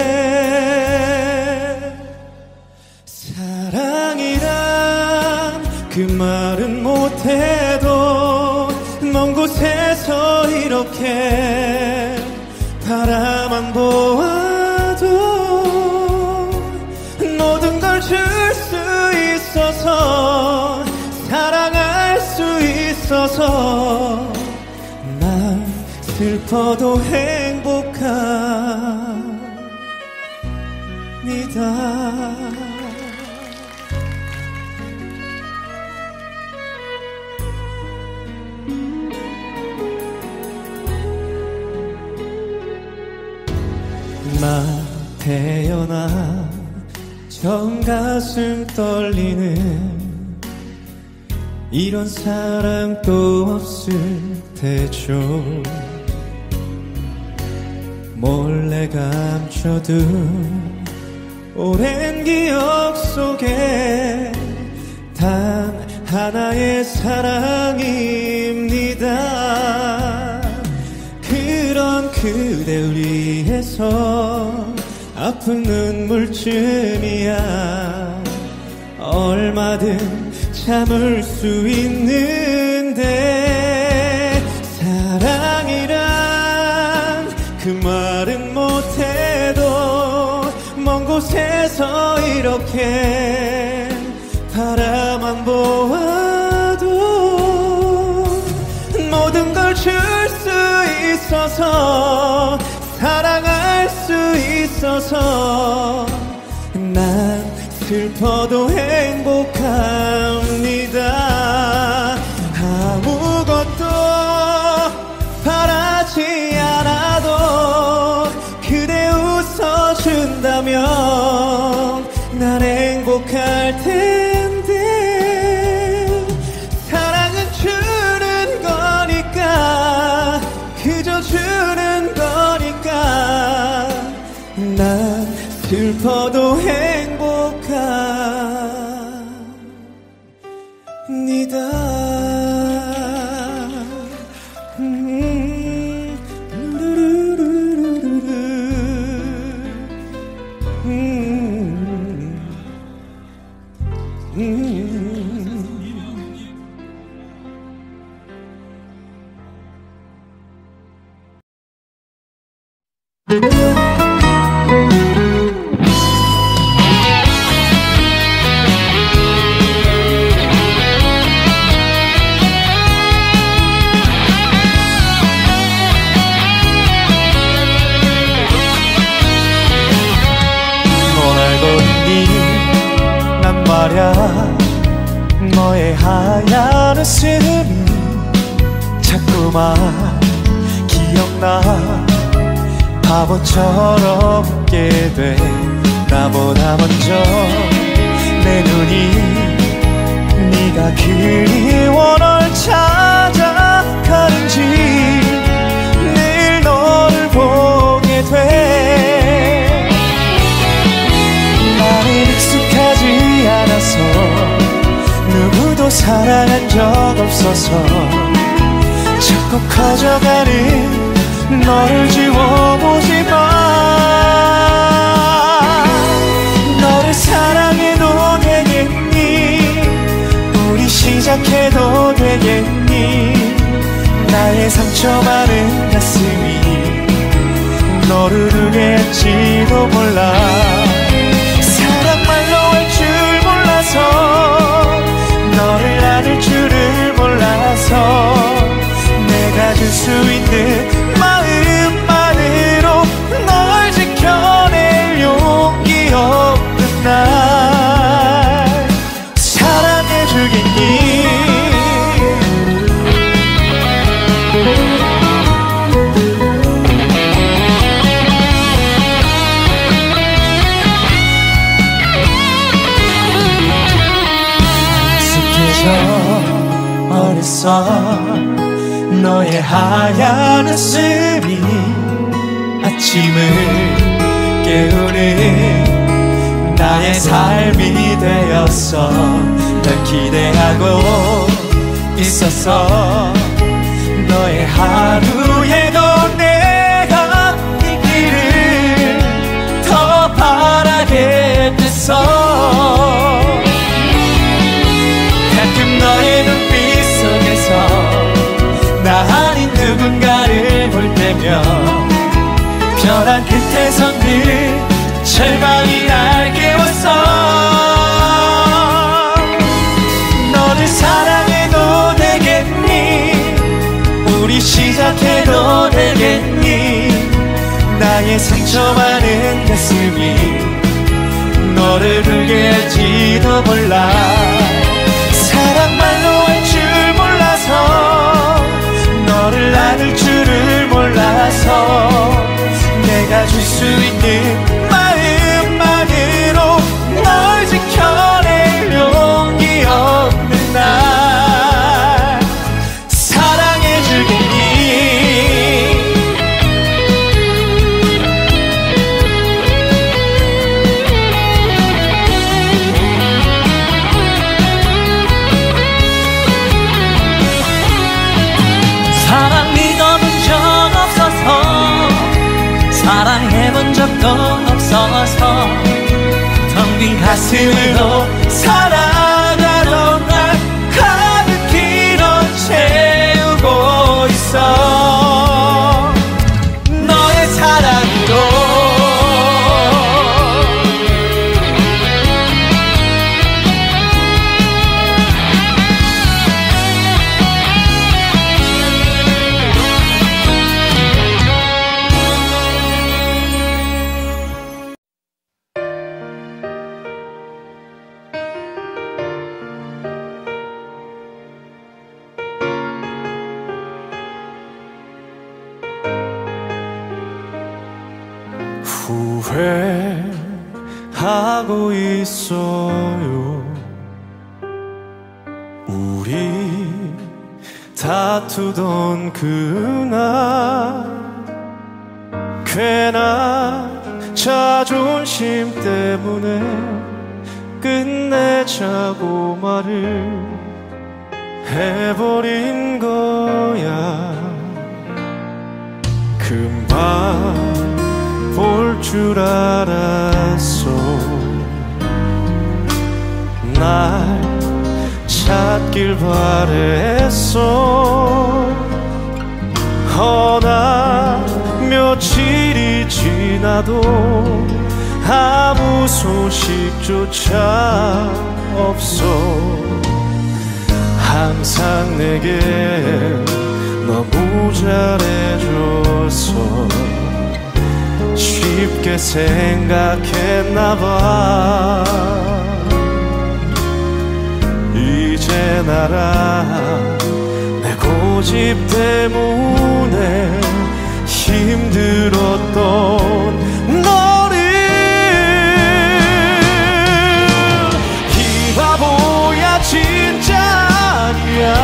사랑이란 그 말은 못해도 먼 곳에서 이렇게 바라만 보아도 모든 걸 줄 수 있어서 사랑할 수 있어서 난 슬퍼도 행복합니다. 나 태어나 처음 가슴 떨리는 이런 사랑 또 없을 테죠. 몰래 감춰둔 오랜 기억 속에 단 하나의 사랑입니다. 그런 그댈 위해서 아픈 눈물쯤이야 얼마든 참을 수 있는데 사랑이란 그 말은 못해도 먼 곳에서 이렇게 바라만 보아도 모든 걸 줄 수 있어서 사랑할 수 있어서 난 슬퍼도 행복합니다. 아무것도 바라지 않아도 그대 웃어준다면 난 행복할 텐데 사랑은 주는 거니까 그저 주는 거니까 난 슬퍼도 행복합니다. 너의 하얀 웃음이 자꾸만 기억나 바보처럼 웃게 돼 나보다 먼저 내 눈이 네가 그리워 널 찾아가는지 늘 너를 보게 돼 나는 익숙하지 않아서 누구도 사랑한 적 없어서 자꾸 커져가는 너를 지워보지 마. 너를 사랑해도 되겠니? 우리 시작해도 되겠니? 나의 상처 많은 가슴이 너를 울겠지도 몰라. 사랑 말로 할 줄 몰라서 너를 안을 줄을 몰라서 내가 줄 수 있는 마음만으로 널 지켜낼 용기 없는 날 사랑해주겠니? 어렸어 너의 하얀 웃음이 아침을 깨우는 나의 삶이 되었어. 널 기대하고 있었어. 너의 하루에도 내가 이 길을 더 바라게 됐어. 가끔 너의 눈빛 속에서 나 아닌 누군가를 볼 때면 변한 끝에서 늘 절망이 날 깨웠어. 너를 사랑해도 되겠니? 우리 시작해도 되겠니? 나의 상처 많은 가슴이 너를 울게 할지도 몰라. 사랑 말로 할 줄 몰라서 너를 안을 줄을 몰라서 내가 줄 수 있는 마음만으로 널 지켜낼 용기 없는 날 사랑해주겠니? 사랑 믿어본 적 없어서 사랑해본 적도 없어서 텅 빈 가슴으로 살아가던 날 가득히 넌 채우고 있어. 너의 사랑으로 후회하고 있어요. 우리 다투던 그날 괜한 자존심 때문에 끝내자고 말을 해버린 거야. 금방 볼 줄 알았어. 날 찾길 바랬어. 허나 며칠이 지나도 아무 소식조차 없어. 항상 내게 너무 잘해줘서 쉽게 생각했나봐. 이제 나라 내 고집 때문에 힘들었던 너를 이 바보야 진짜 아니야.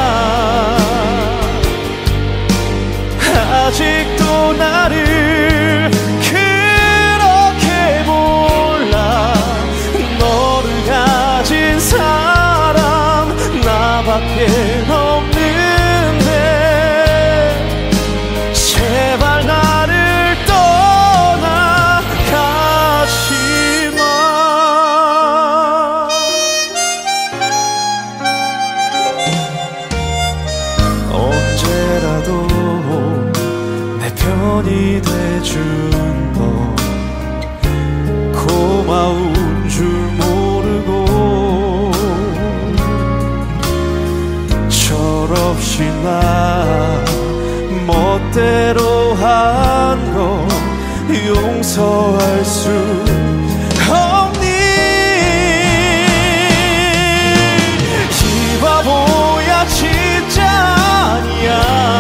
아직도 나를 그렇게 몰라. 너를 가진 사람 나밖에 없는데 제발 나를 떠나가지 마. 언제라도 내 편이 돼준 너 고마운 줄 모르고 철없이 나 멋대로 한 거 용서할 수 없니? 이 바보야 진짜 아니야.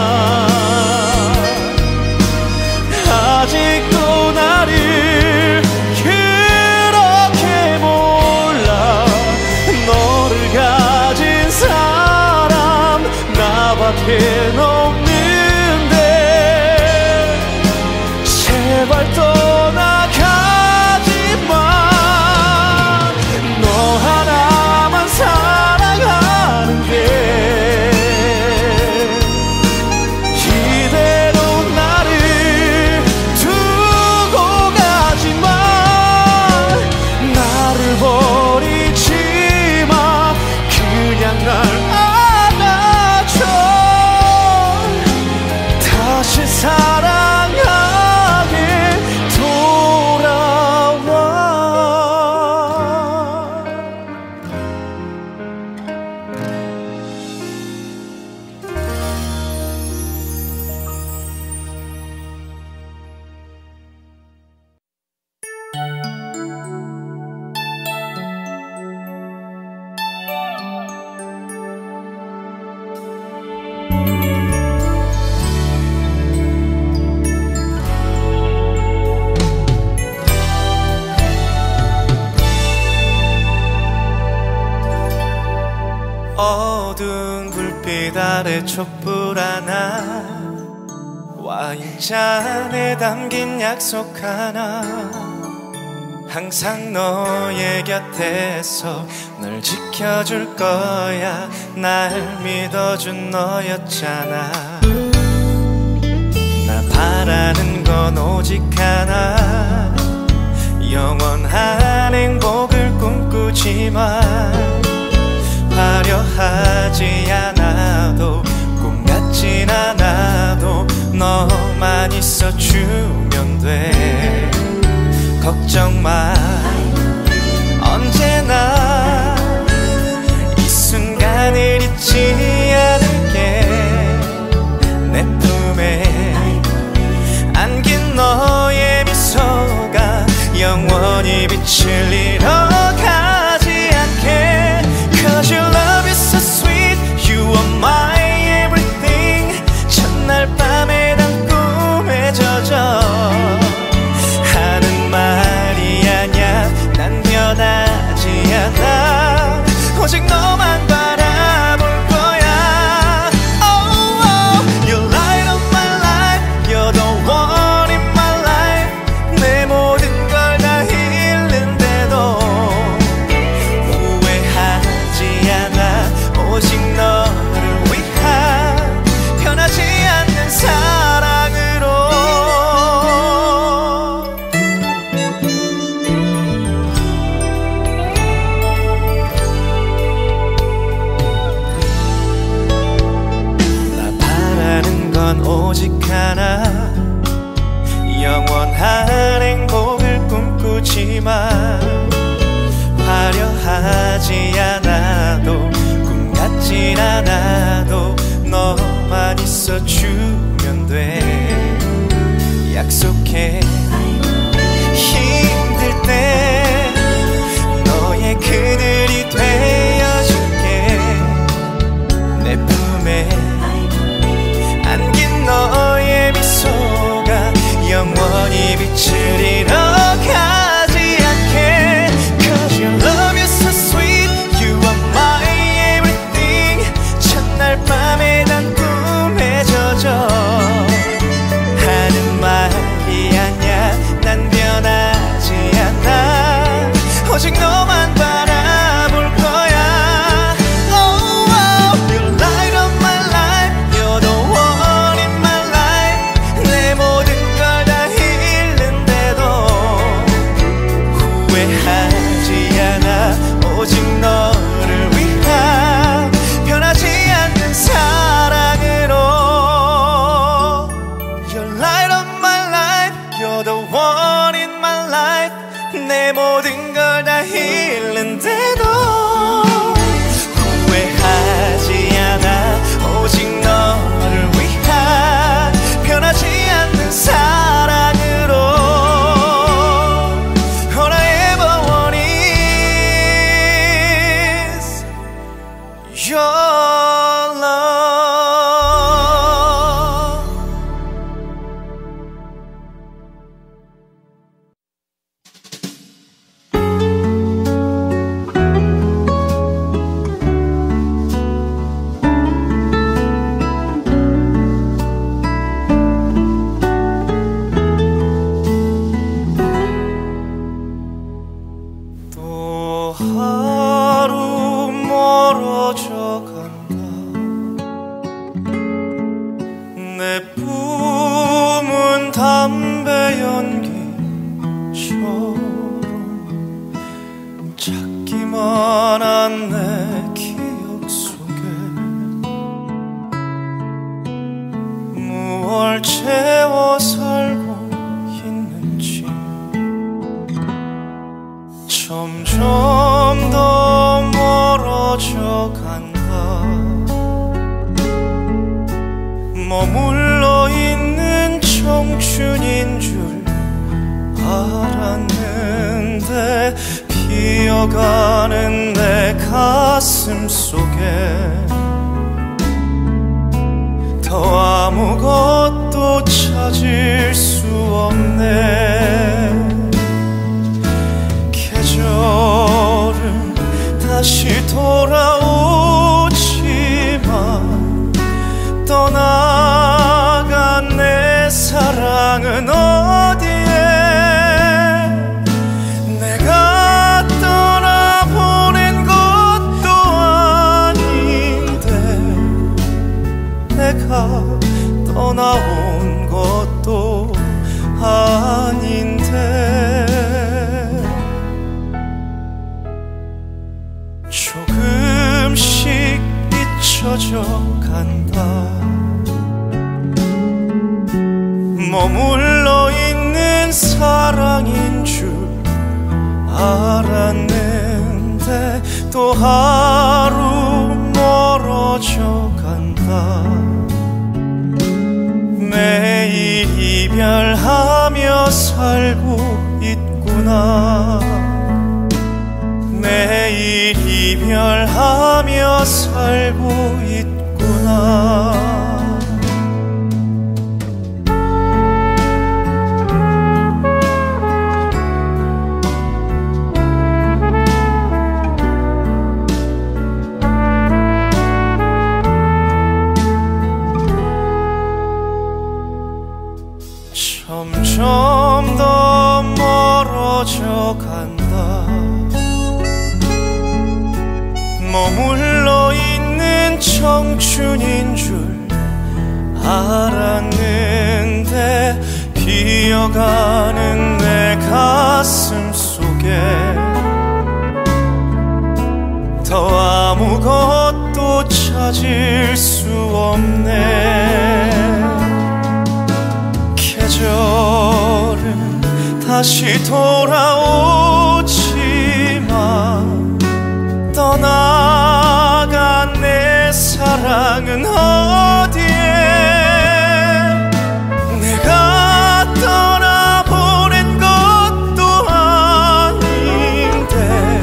아직도 나를 그렇게 몰라. 너를 가진 사람 수밖에 없는데 제발 떠나가지마. 너 하나만 사랑하는데 이대로 나를 두고 가지마. 나를 버리지마. 그냥 날 안아줘. 다시 사랑하게 돌아와. 어두운 불빛 아래 촛불 하나, 와인잔에 담긴 약속 하나. 항상 너의 곁에서 널 지켜줄 거야. 날 믿어준 너였잖아. 나 바라는 건 오직 하나, 영원한 행복을 꿈꾸지만 화려하지 않아도 꿈 같진 않아도 너만 있어주면 돼. 걱정 마, 언제나 이 순간을 잊지 않을게. 내 품에 안긴 너의 미소가 영원히 빛을 잃어가지 않게. Cause your love is so sweet, you are my everything. 첫날 밤에 난 꿈에 젖어. 하는 말이 아냐, 난 변하지 않아. 오직 너만 바라볼 거야. Oh, oh, you're light of my life, you're the one in my life. 내 모든 걸 다 잃는데도 오직 너를 위한 변하지 않는 사랑으로. 나 바라는 건 오직 하나, 영원한 행복을 꿈꾸지만 화려하지 않아도 같진 않아도 너만 있어주면 돼. 약속해, 힘들 때 너의 그늘이 되어줄게. 내 품에 안긴 너의 미소가 영원히 빛을 잃어가지 않게. Cause your love is so sweet, you are my 첫날 밤에 난 꿈에 젖어. 하는 말이 아냐, 난 변하지 않아. 오직 너만 바라볼 거야. Oh, oh, you're light of my life, you're the one in my life. 내 모든 걸 다 잃는데도 후회하지 않아. 오직 너를 위한 변하지 않는 사랑으로. You're light of my life, you're the one in my life. 내 모든 걸 다 잃는데도 후회하지 않아. 오직 너를 위한 변하지 않는 사랑으로. All I ever want is your 머물러 있는 청춘인 줄 알았는데 피어가는 내 가슴 속에 더 아무것도 찾을 수 없네. 계절은 다시 돌아오지만 떠나간 내 사랑은 어디에. 내가 떠나보낸 것도 아닌데 내가 떠나온 것도 아닌데 조금씩 잊혀져 간다. 머물러 있는 사랑인 줄 알았는데 또 하루 멀어져 간다. 매일 이별하며 살고 있구나. 매일 이별하며 살고 있구나. 점점 더 멀어져 간다. 머물러 있는 청춘인 줄 알았는데 비어가는 내 가슴 속에 더 아무것도 찾을 수 없네. 계절은 다시 돌아오지만 떠나간 내 사랑은 어디에. 내가 떠나보낸 것도 아닌데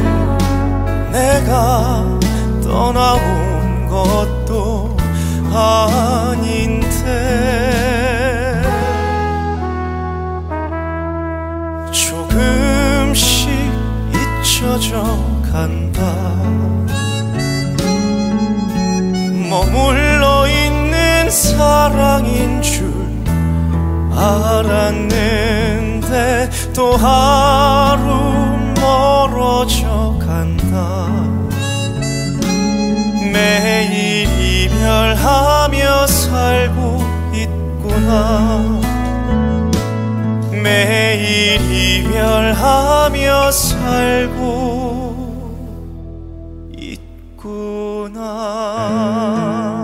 내가 떠나온 것도 아닌데 조금씩 잊혀져 간다. 머물러 있는 사랑인 줄 알았는데 또 하루 멀어져 간다. 매일 이별하며 살고 있구나. 매일 이별하며 살고 있구나.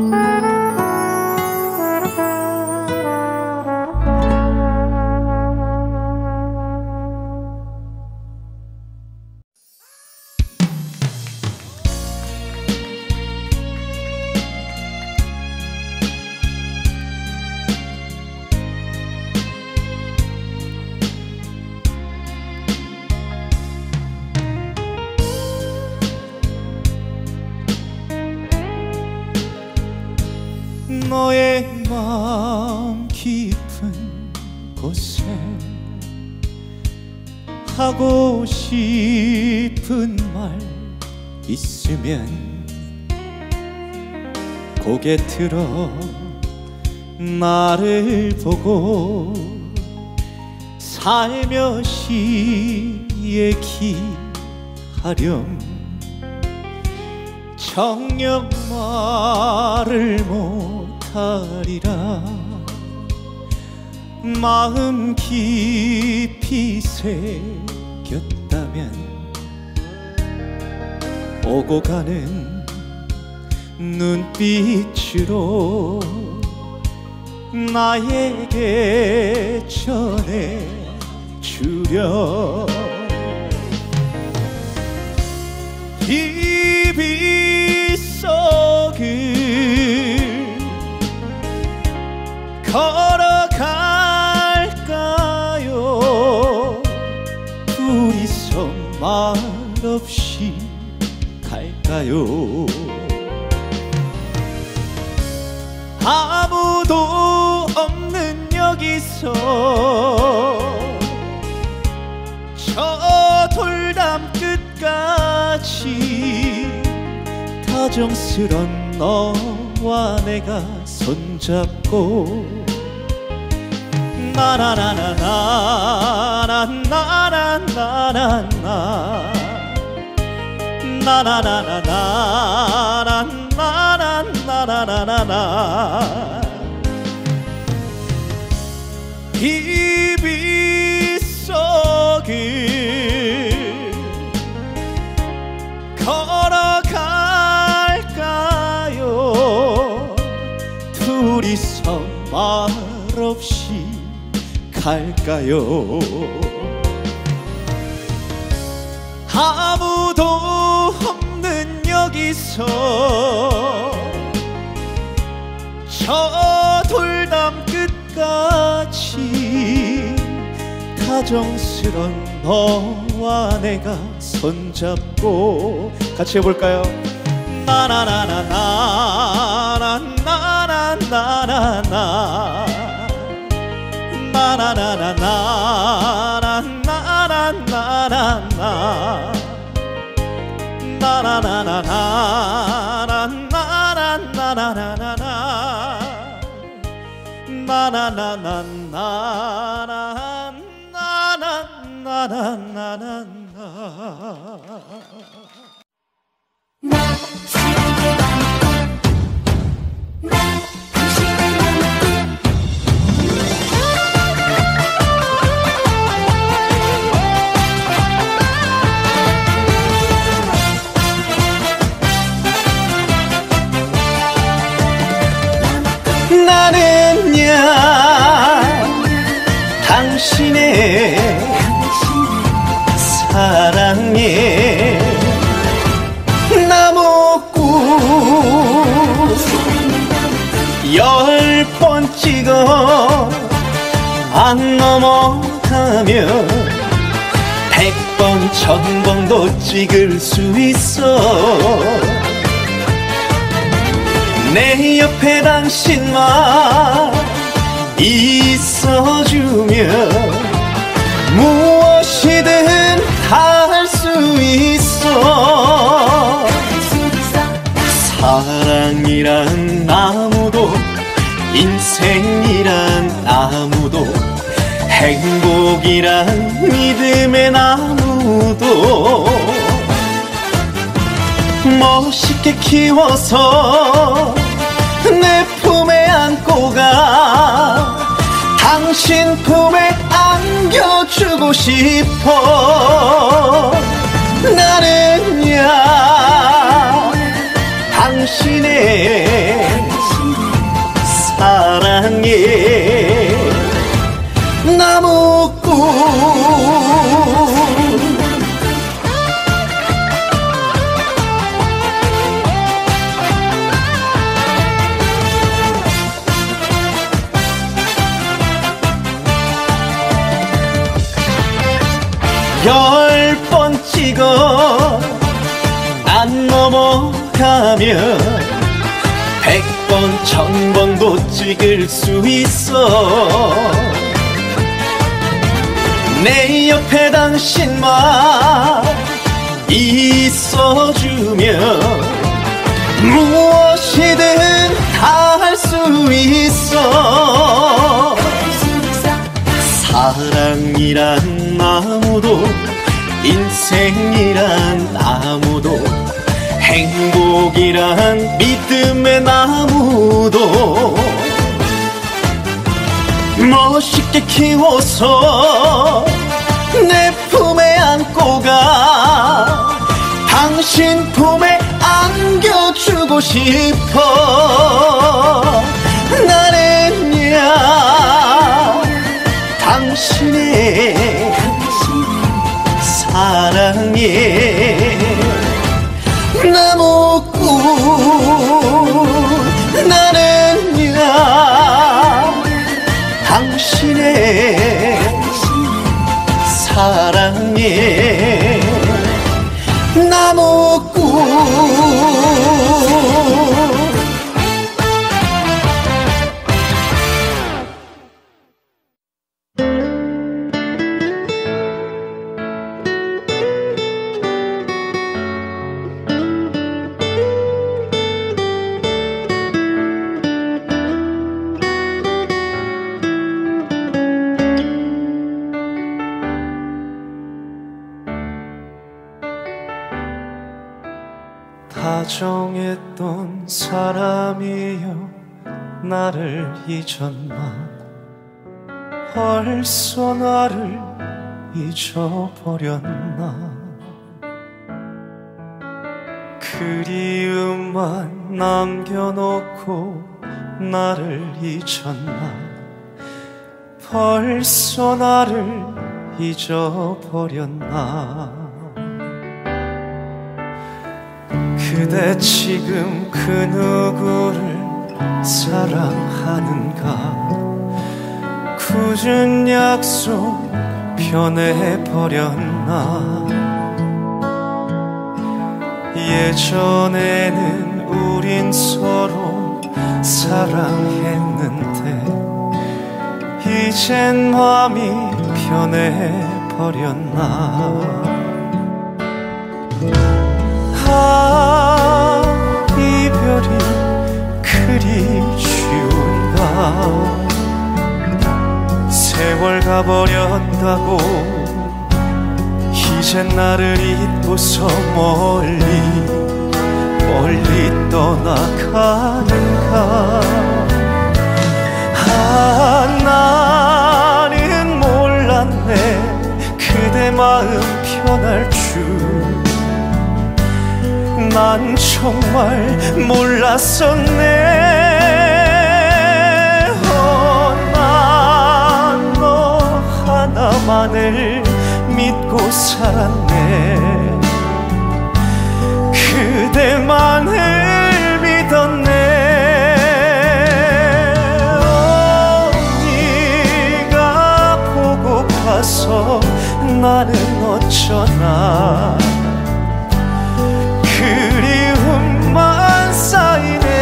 너의 마음 깊은 곳에 하고 싶은 말 있으면 고개 들어 나를 보고 살며시 얘기하렴. 정녕 말을 못하리라. 마음 깊이 새겼다면 오고 가는 눈빛으로 나에게 전해주렴. 이 빗속을 갈까요? 아무도 없는 여기서 저 돌담 끝까지 다정스런 너와 내가 손잡고 나나나나나나나나나나 나나나나나나나나나나나 이 빗속을 걸어갈까요? 둘이서 말없이 갈까요? 아무도 없는 여기서 저 돌담 끝까지 다정스런 너와 내가 손잡고 같이 해볼까요? 나나나나나나나나나나 나나나나나나나나나나 나는야 당신의 사랑에 나무꾼 10번 찍어 안 넘어가면 100번 1000번도 찍을 수 있어. 내 옆에 당신만 있어주면 무엇이든 다 할 수 있어. 사랑이란 나무도 인생이란 나무도 행복이란 믿음의 나무도 멋있게 키워서 내 품에 안고 가 당신 품에 안겨주고 싶어. 나는야 당신의 사랑에 나무꾼 10번 찍어 안 넘어가면 100번 1000번도 찍을 수 있어. 내 옆에 당신만 있어주면 무엇이든 다 할 수 있어. 사랑이란 나무도 인생이란 나무도 행복이란 믿음의 나무도 멋있게 키워서 내 품에 안고 가 당신 품에 안겨주고 싶어. 나는야 당신의 사랑에 나무꾼. 나는야 당신의 사랑에 나무꾼. 다정했던 사람이여 나를 잊었나 벌써 나를 잊어버렸나 그리움만 남겨놓고 나를 잊었나 벌써 나를 잊어버렸나 그대 지금 그 누구를 사랑하는가 굳은 약속 변해버렸나 예전에는 우린 서로 사랑했는데 이젠 마음이 변해버렸나 이별이 그리 쉬운가 세월 가버렸다고 이젠 나를 잊고서 멀리 떠나가는가 나는 몰랐네 그대 마음 편할 줄 난 정말 몰랐었네 난 너 하나만을 믿고 살았네 그대만을 믿었네 네가 보고파서 나는 어쩌나 그리움만 쌓이네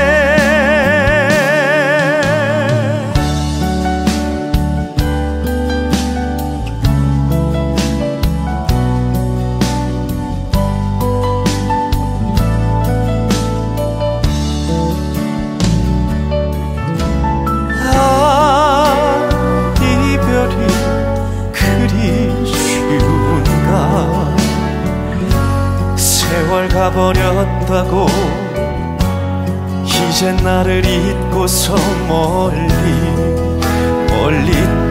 이별이 그리 쉬운가 세월 가버렸다고 이젠 나를 잊고서 멀리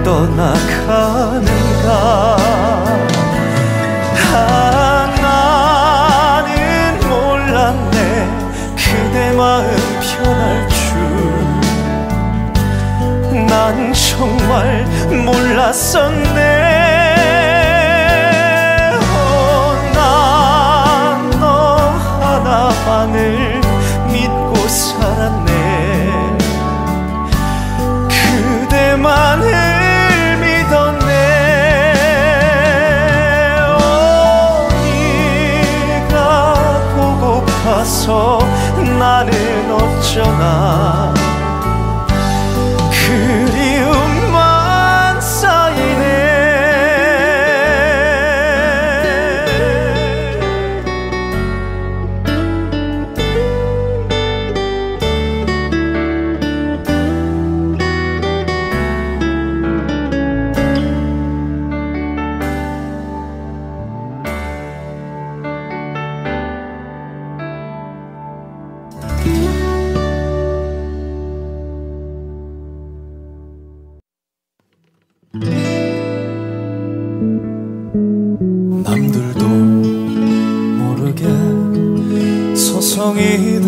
떠나가는가 나는 몰랐네 그대 마음 편할 줄 난 정말 몰랐었네 하나만을 믿고 살았네 그대만을 믿었네 네가 보고파서 나는 어쩌나 그리움만 쌓이네 남들도 모르게 서성이다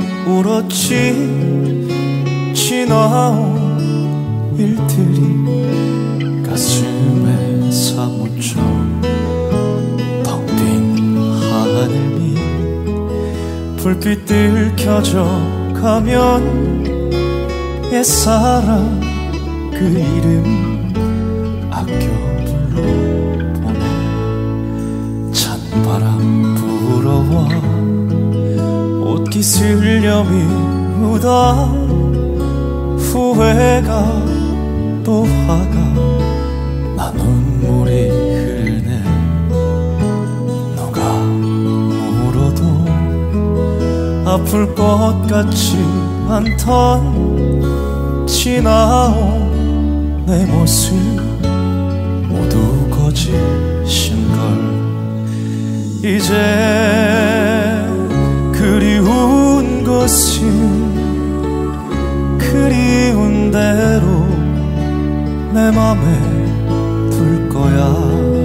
울었지 지나온 일들이 가슴에 사무쳐 텅 빈 하늘 위 불빛들 켜져 가면 옛사랑 그 이름 아껴 불러보네 찬바람 불어와 옷깃을 여미우다 후회가 또 화가 나 눈물이 흐르네 너가 울어도 아플 것 같지 않던 지나온 내 모습 모두 거짓인걸 이제 그 그리운 것은 그리운 대로 내 맘에 둘 거야.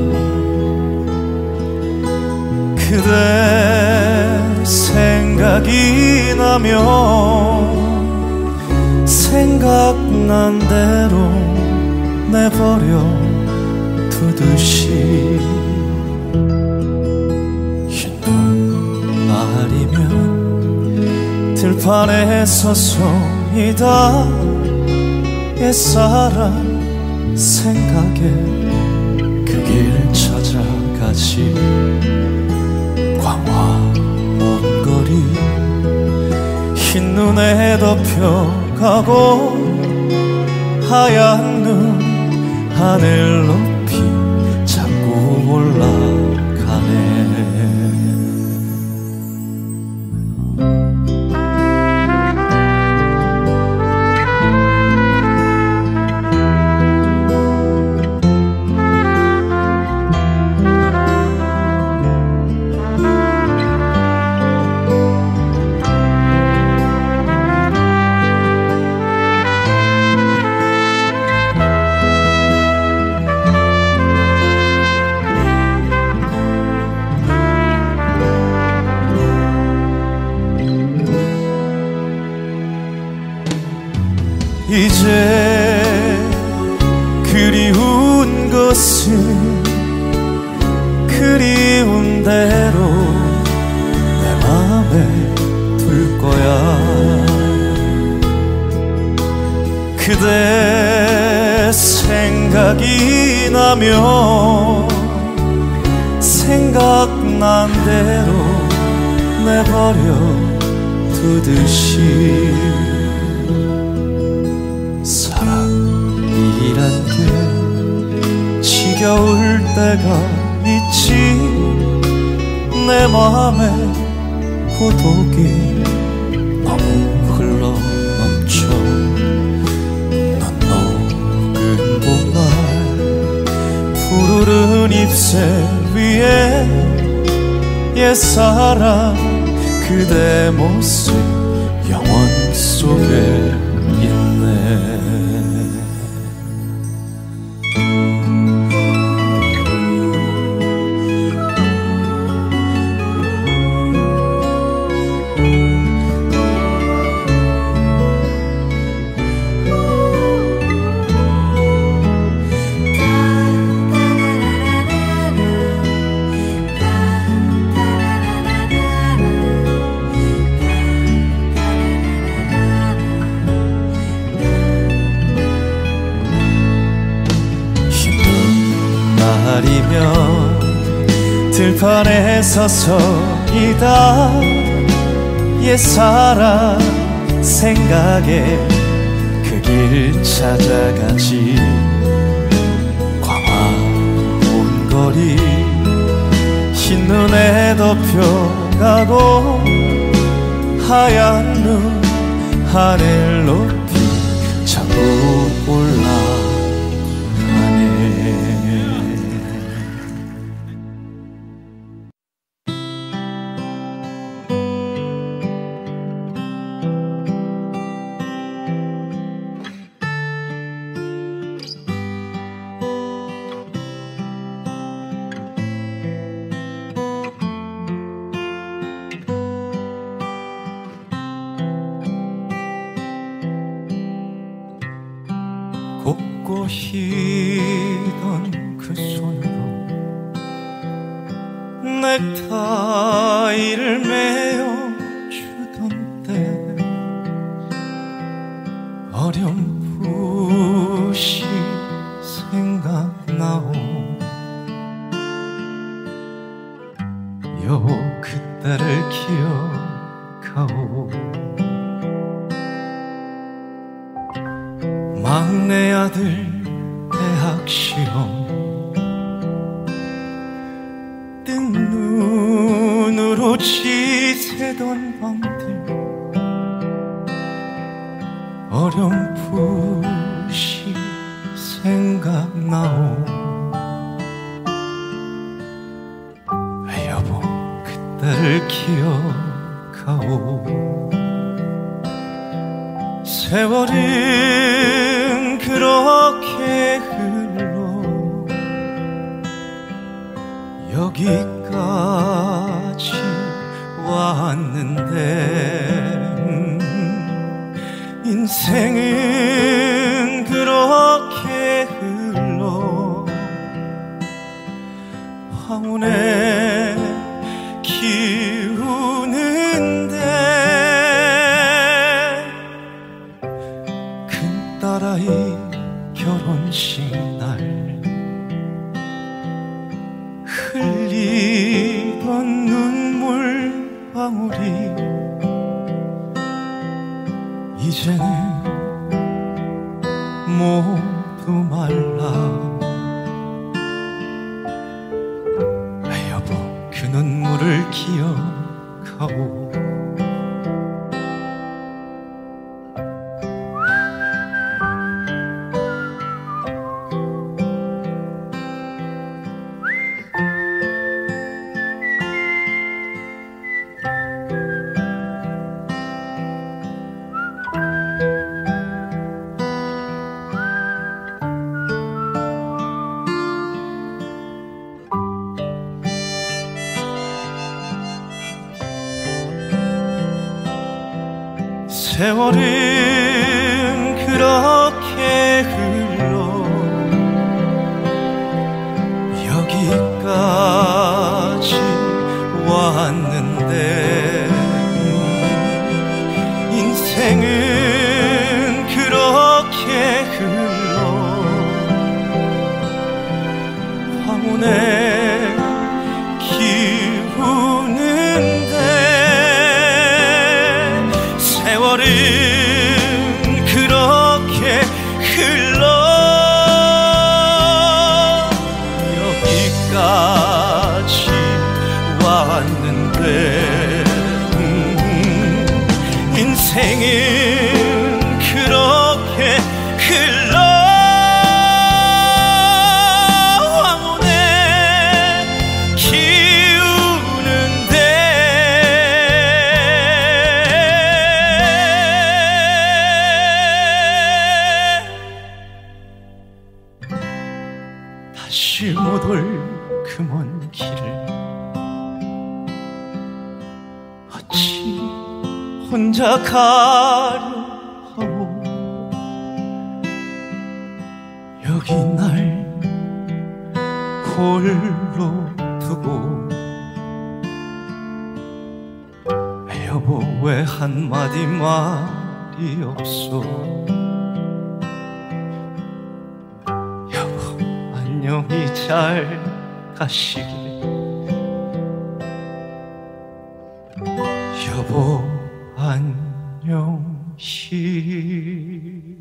그대 생각이 나면 생각난 대로 내버려 두듯이 흰 날이면 들판에 서서이다 옛사람 생각에 그 길 찾아가지. 광화 먼 거리 흰 눈에 덮여가고 하얀 눈 하늘 높이 자꾸 올라가네. 이제 그리운 것은 그리운 대로 내 맘에 둘 거야. 그대 생각이 나면 생각난 대로 내버려 두듯이 사랑이란 게 지겨울 때가 있지. 내 맘에 고독이 너무 흘러넘쳐. 넌 녹은 봄날 푸르른 잎새 위에 옛사람 그대 모습 영원 속에 있네. 날이면 들판에 서서이다 옛사람 생각에 그 길 찾아가지. 광화 온 거리 흰 눈에 덮여가고 하얀 눈 하늘 높이 자꾸 올라가네. 곱고히던 그 손으로 넥타이를 메어주던 때 어렴풋이 생각나오. 여보 그때를 기억하오. 막내 아들 대학 시험 뜬 눈으로 지새던 밤들 어렴풋이 생각나오. 여보 그때를 기억하오. 가오. 세월은 그렇게 흘러 여기까지 왔는데 인생은 그렇게 흘러 황혼에 기우는데 큰딸아이 결혼식 날 흘리던 눈물 방울이 이제는 모두 말라. 여보 그 눈물을 기억하오. 세월은 그렇게 흘러 여기까지 왔는데 인생은 그렇게 흘러 황혼에 기우는데 세월은 그렇게 흘러 여기까지 왔는데 인생은 그렇게 흘러 황혼에 기우는데 다시 못 올 그 먼 길을 어찌 혼자 가려 하오. 여기 날 홀로 두고 여보 왜 한마디 말이 없소. 안녕히 잘 가시길. 여보 안녕히.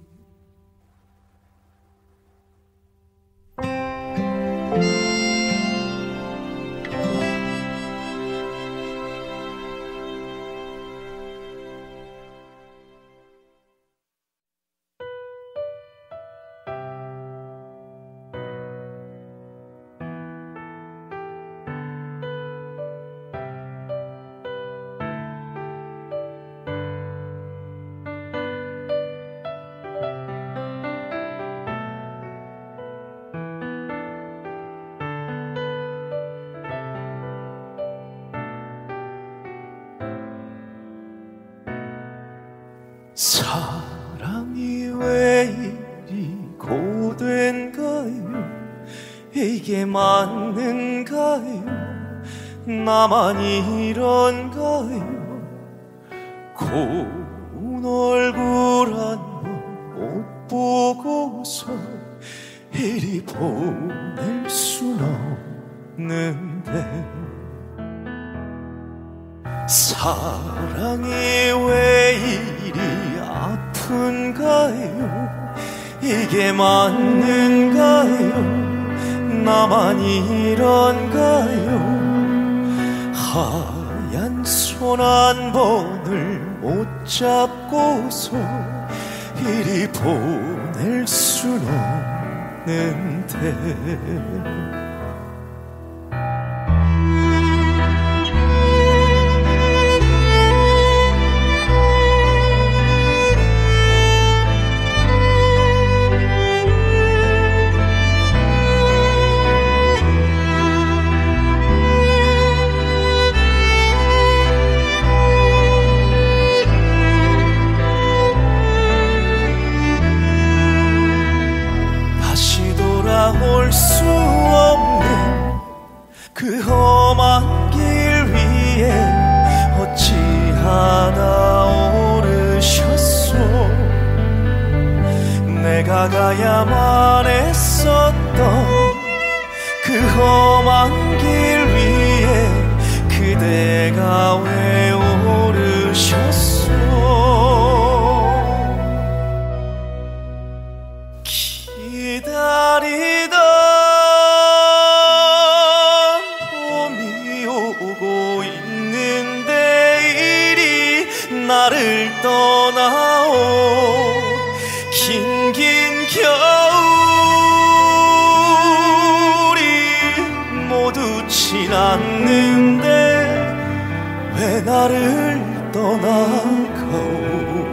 사랑이 왜 이리 고된가요? 이게 맞는가요? 나만 이런가요? 고운 얼굴 한 번 못 보고서 이리 보낼 순 없는데 사랑이 왜 이리 아픈가요? 이게 맞는가요? 나만 이런가요? 하얀 손 한 번을 못 잡고서 이리 보낼 순 없는데. 내가 가야만 했었던 그 험한 길 위에 그대가 왜 오르셨소. 기다리던 봄이 오고 있는데 이리 나를 떠나오. 긴긴 겨울이 모두 지났는데 왜 나를 떠나가오.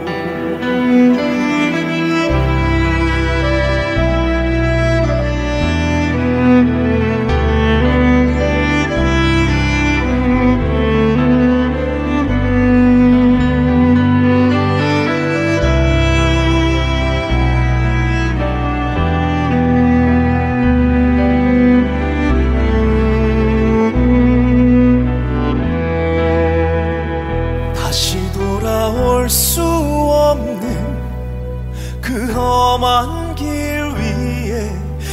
험한 길 위에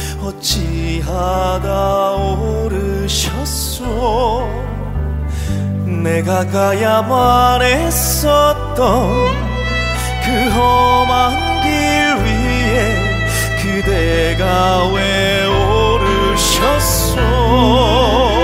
어찌하다 오르셨소. 내가 가야만 했었던 그 험한 길 위에 그대가 왜 오르셨소.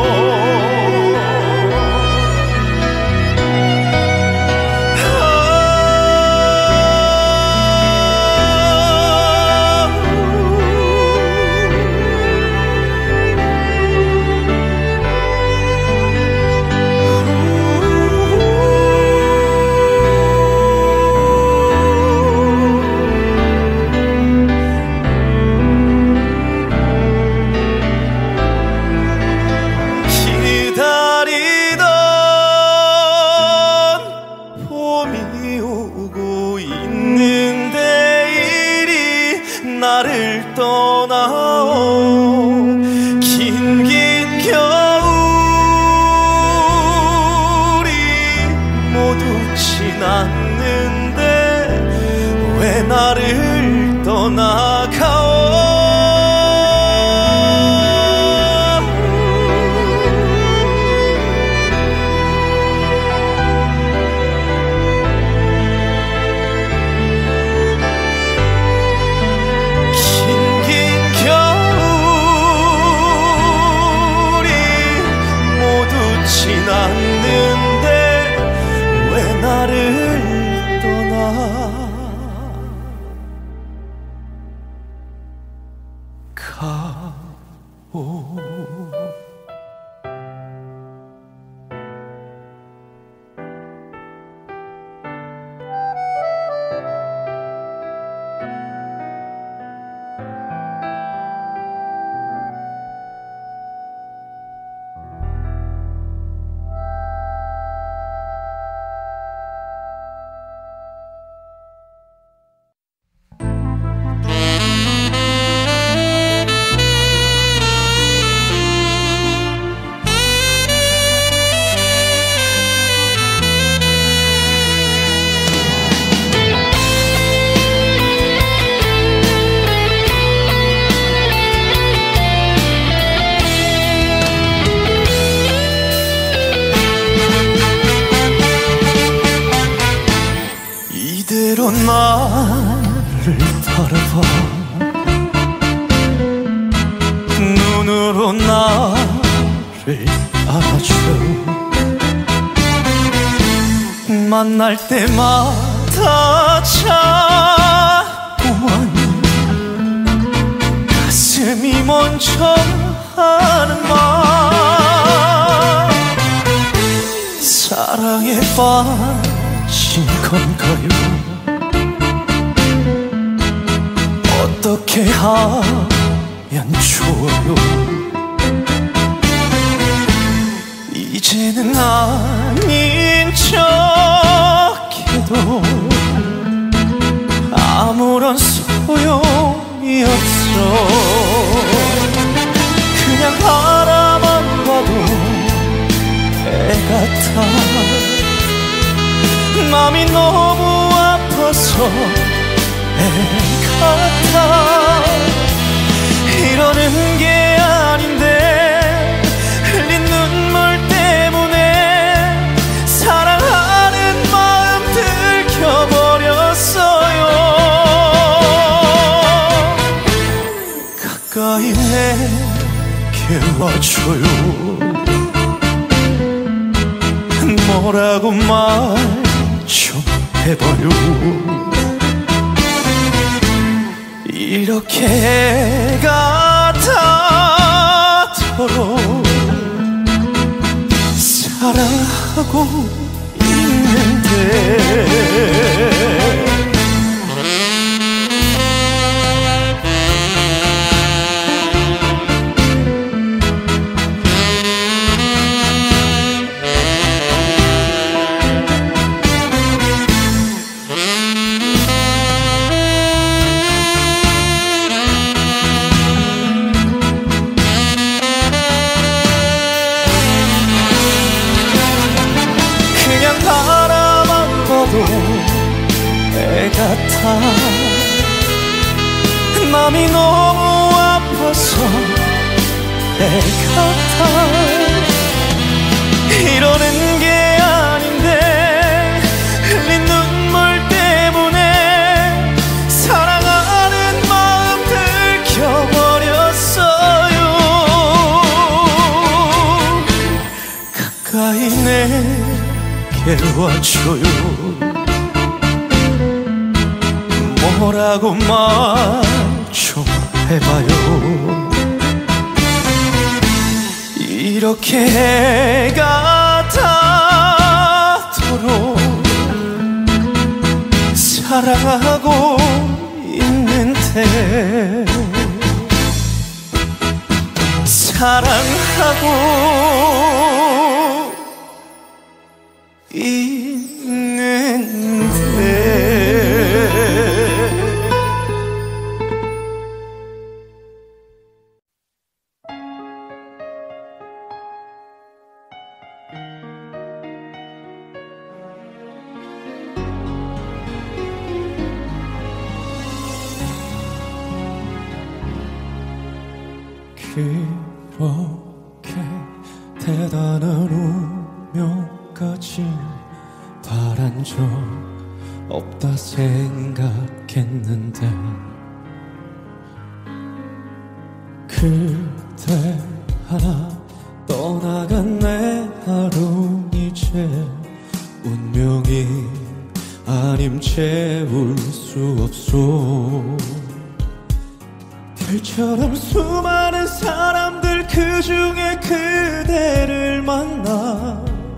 나를 떠나오. 긴긴 겨울이 모두 지났는데 왜 나를 떠나가오. 지났는데 왜 나를 떠나가오. 이대로 나를 바라봐 눈으로 나를 안아줘. 만날 때마다 자꾸만 가슴이 먼저 하는 말. 사랑에 빠진 건가요? 어떻게 하면 좋아요? 이제는 아닌 척해도 아무런 소용이 없어. 그냥 바라만 봐도 애 같아. 마음이 너무 아파서 같아. 이러는 게 아닌데 흘린 눈물 때문에 사랑하는 마음 들켜버렸어요. 가까이 내게 와줘요. 뭐라고 말 좀 해봐요. 이렇게 같아도록 사랑하고 있는데 애 같아. 마음이 너무 아파서 애 같아. 이러는 게 아닌데 흘린 눈물 때문에 사랑하는 마음 들켜버렸어요. 가까이 내게 와줘요. 뭐라고 말 좀 해봐요. 이렇게 같아도록 사랑하고 있는데 사랑하고 있는데 그렇게 대단한 운명까지 바란 적 없다 생각했는데 그대 하나 떠나간 내 하루 이제 운명이 아님 채울 수 없소. 별처럼 수많은 사람들 그 중에 그대를 만나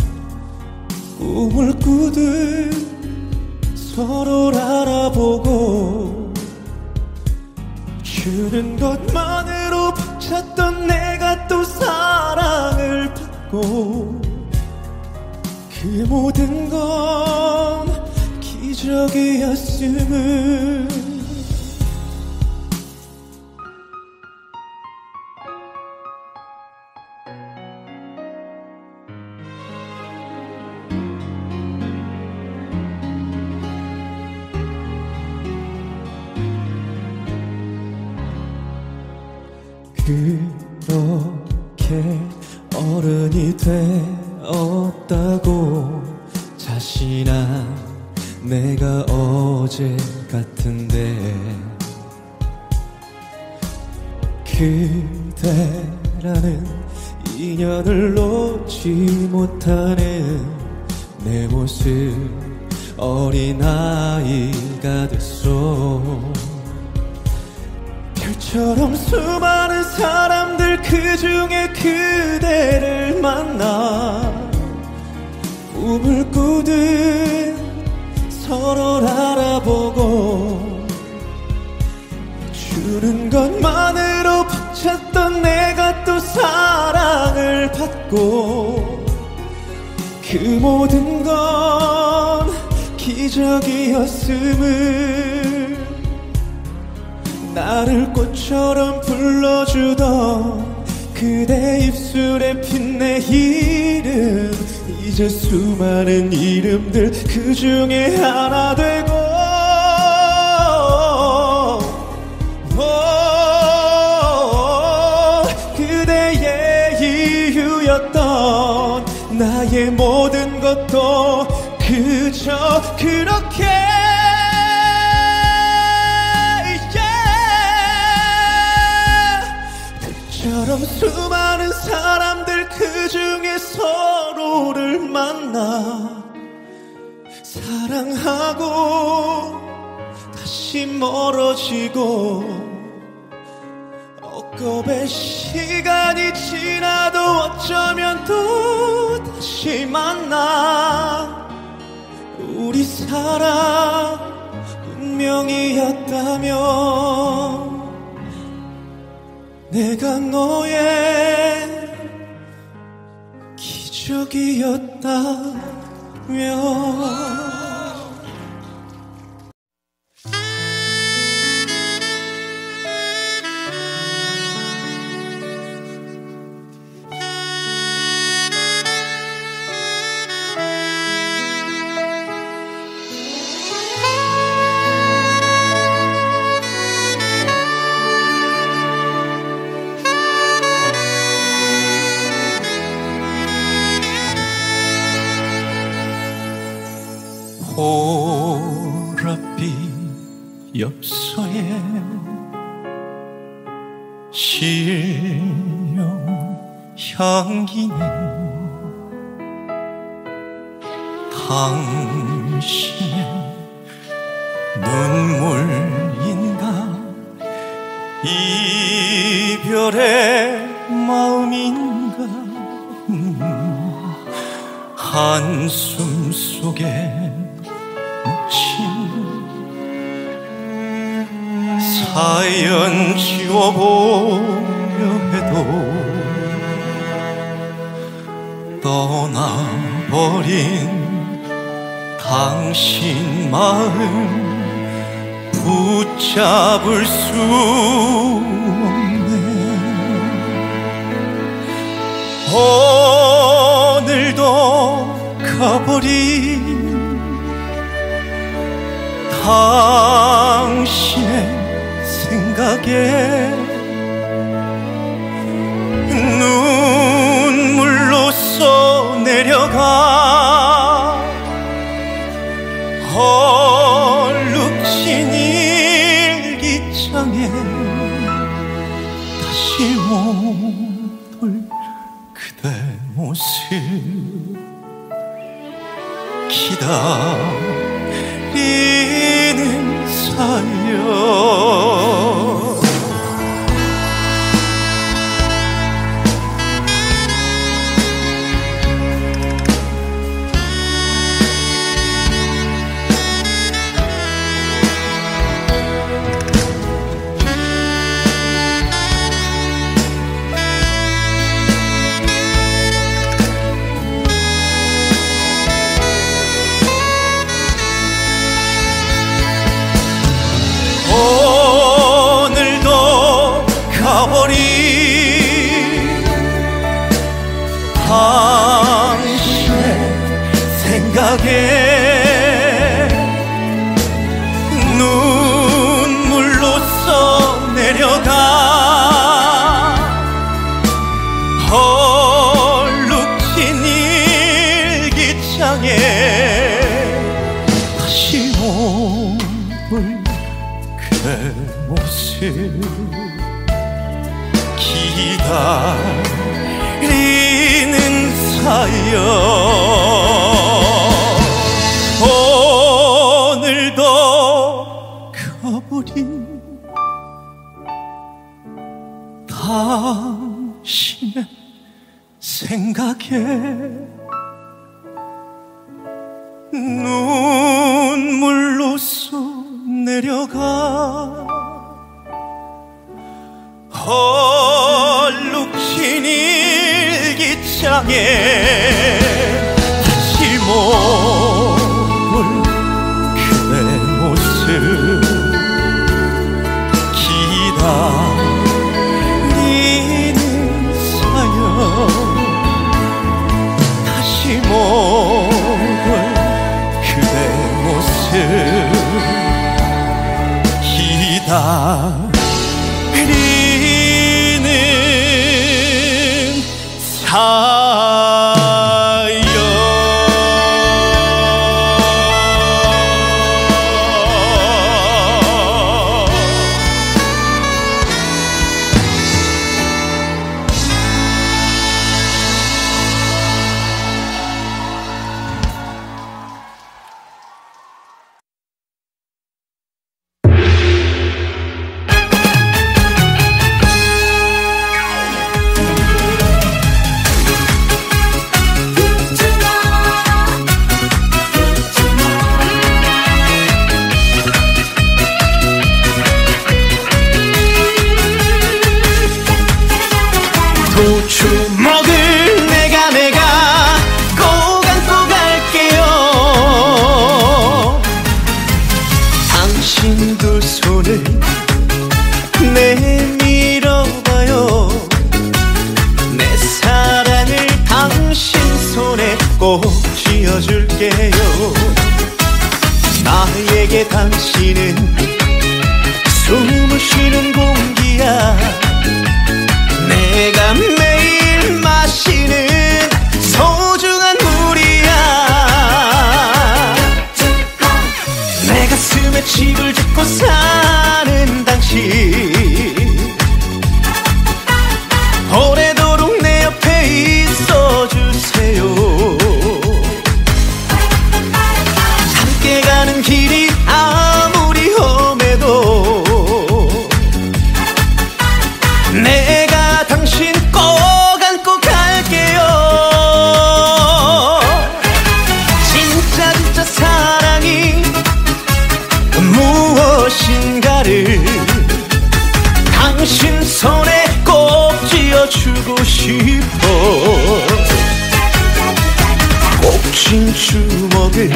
꿈을 꾸듯 서로를 알아보고 주는 것만으로 벅찼던 내가 또 사랑을 받고 그 모든 건 기적이었음을 그렇게 어른이 되었다고 자신한 내가 어제 같은데 그대라는 인연을 놓지 못하는 내 모습 어린아이가 됐어. 별처럼 수많은 사람들 그 중에 그대를 만나 꿈을 꾸듯 서로를 알아보고 주는 것만으로 벅찼던 내가 또 사랑을 받고 그 모든 건 기적이었음을 나를 꽃처럼 불러주던 그대 입술에 핀 내 이름 이제 수많은 이름들 그 중에 하나 되고 어떻게 별처럼 수많은 사람들 그 중에 서로를 만나 사랑하고 다시 멀어지고 억겁의 시간이 지나도 어쩌면 또 다시 만나 우리 사랑 운명이었다면 내가 너의 기적이었다면 보랏빛 엽서에 실려 향기는 당신의 눈물인가 이별의 마음인가 한숨 속에 사연 지워보려 해도 떠나버린 당신 마음 붙잡을 수 없네 오늘도 가버린 당신의 생각에 눈물로써 내려가 얼룩진 일기장에 다시 못 볼 그대 모습 기다리는 사연 오늘도 가버린 당신의 생각에 눈물로써 내려가 얼룩진 일기장에 다시 못 볼 그대 모습 기다리는 사연 오늘도 가버린 당신의 생각에 눈물로써 내려가 얼룩진 일기장에 다시 못 볼 그대 모습 기다리는 사연 다시 못 볼 그대 모습 기다리는 사연 나에게 당신은 숨을 쉬는 공기야. 내가 매일 마시는 소중한 물이야. 내 가슴에 집을 짓고 사는 당신, 오래도록 내 옆에 있어주세요. 함께 가는 길이 아무리 험해도 내가 당신 꼭 안고 갈게요. 진짜 진짜 사랑이 무엇인가를 당신 손에 꼭 쥐어주고 싶어. 꼭 쥔 주먹을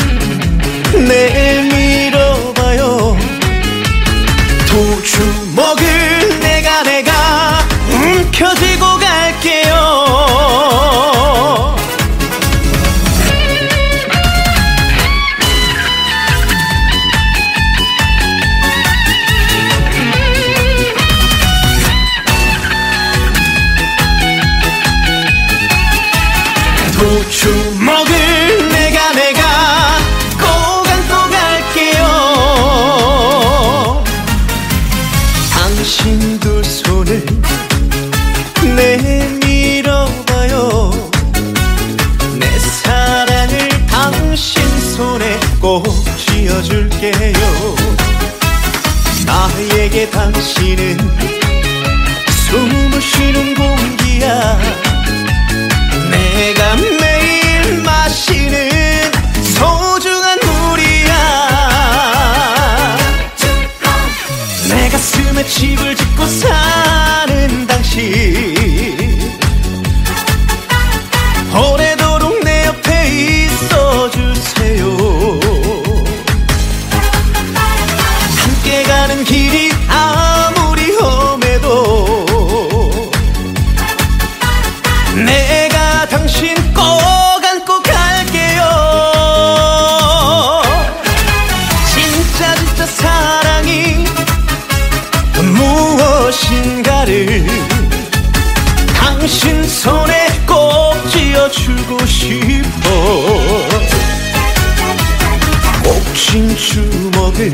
내밀어봐요. 두 주먹을 내가 움켜쥐고 갈게요. 두 주먹을 내가 꼭 안고 갈게요. 당신 두 손을 내밀어봐요. 내 사랑을 당신 손에 꼭 쥐어줄게요. 나에게 당신은 숨을 쉬는 공기야. 내가 매일 마시는 소중한 물이야. 내 가슴에 집을 짓고 사는 당신, 오래도록 내 옆에 있어주세요. 함께 가는 길이 아무리 험해도 내가 당신 꼭 안고 갈게요. 진짜 진짜 사랑이 무엇인가를 당신 손에 꼭 쥐어주고 싶어. 꼭 쥔 주먹을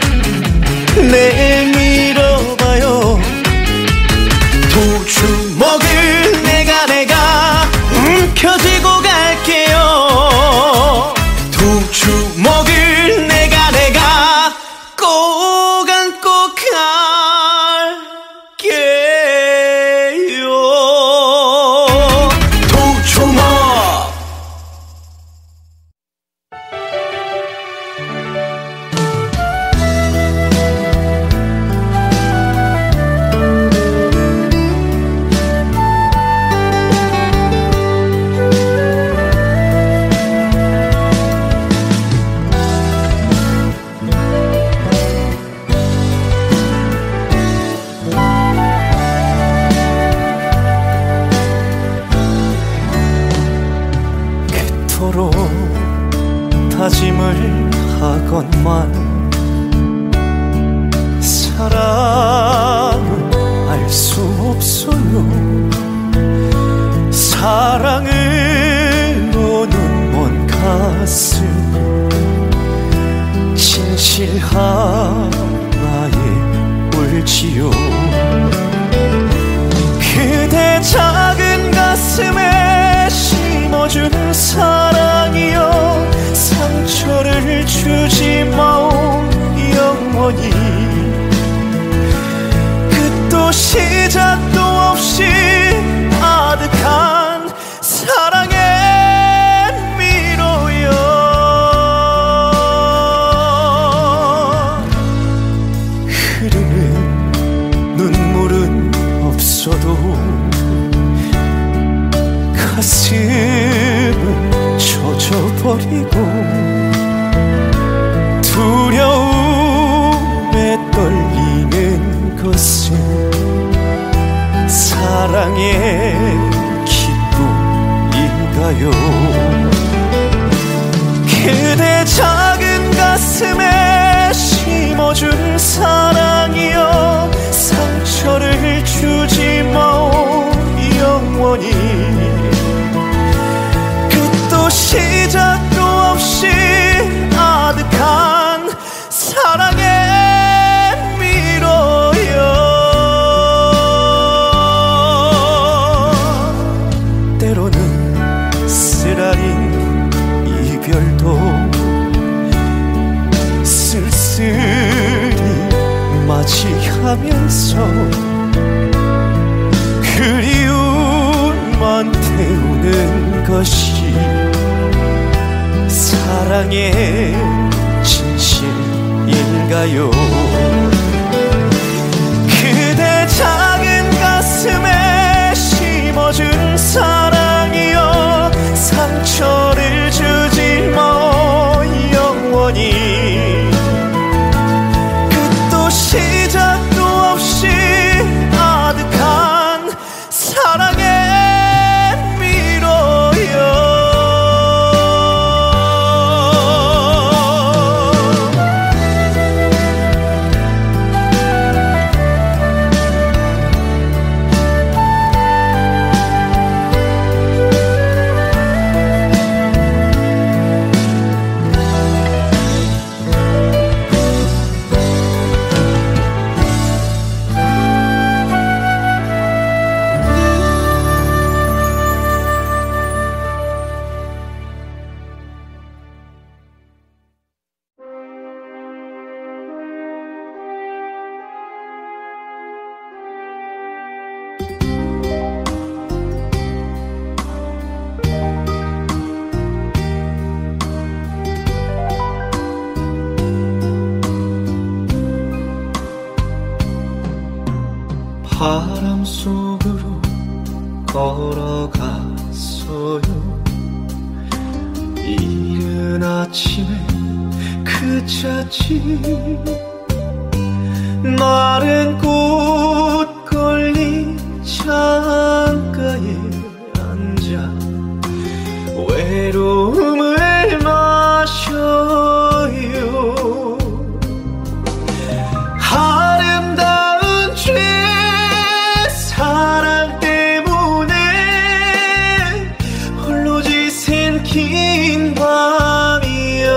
내밀어봐요. 두 주먹을 내가 움켜쥐고 갈게요. 두 주먹을 내가 꼭 안고 갈게요. 두 주먹. 그토록 다짐을 하건만 사랑은 알 수 없어요. 사랑으로 눈먼 가슴 진실하나에 울지요. 그대 작은 가슴에 심어준 사랑이여, 상처를 주지 마오 영원히. 끝도 시작도 없이 아득한 사랑의 미로여. 흐르는 눈물은 없어도 가슴은 젖어버리고 두려움에 떨리는 것은 사랑의 기쁨인가요? 그대 작은 가슴 맞이하면서 그리움만 태우는 것이 사랑의 진실인가요? 그대 작은 가슴에 심어준 사랑이여 상처를 주지 뭐 영원히 끝도 시작도 없이 아득한 사랑의 미로여. 바람 속으로 걸어갔어요. 이른 아침에 그 자취 마른 꽃 걸린 창가에 앉아 외로움을 마셔요. 아름다운 죄 사랑 때문에 홀로 지샌 긴 밤이여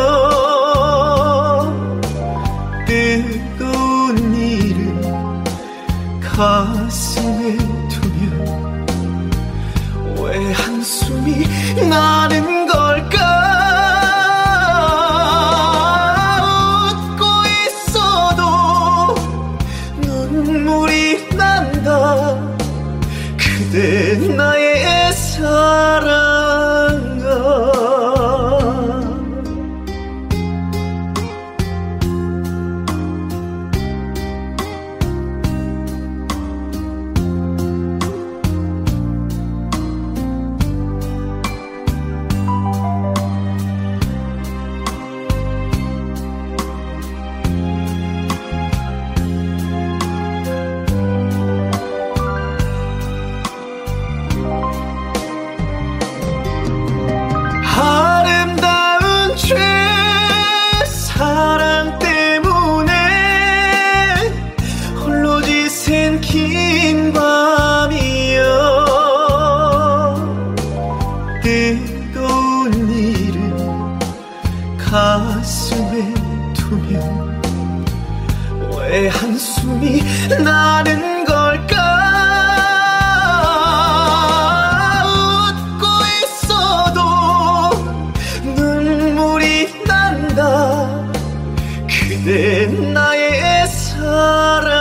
뜨거운 이름 가슴에 두면 왜 한숨이 나는 걸까? 웃고 있어도 눈물이 난다. 그대 나의 사랑아. 아름다운 죄 사랑 때문에 홀로 지샌 긴 밤이여 뜨거운 이름 가슴에 두면 왜 한숨이 나는 걸까? 그대 나의 사랑.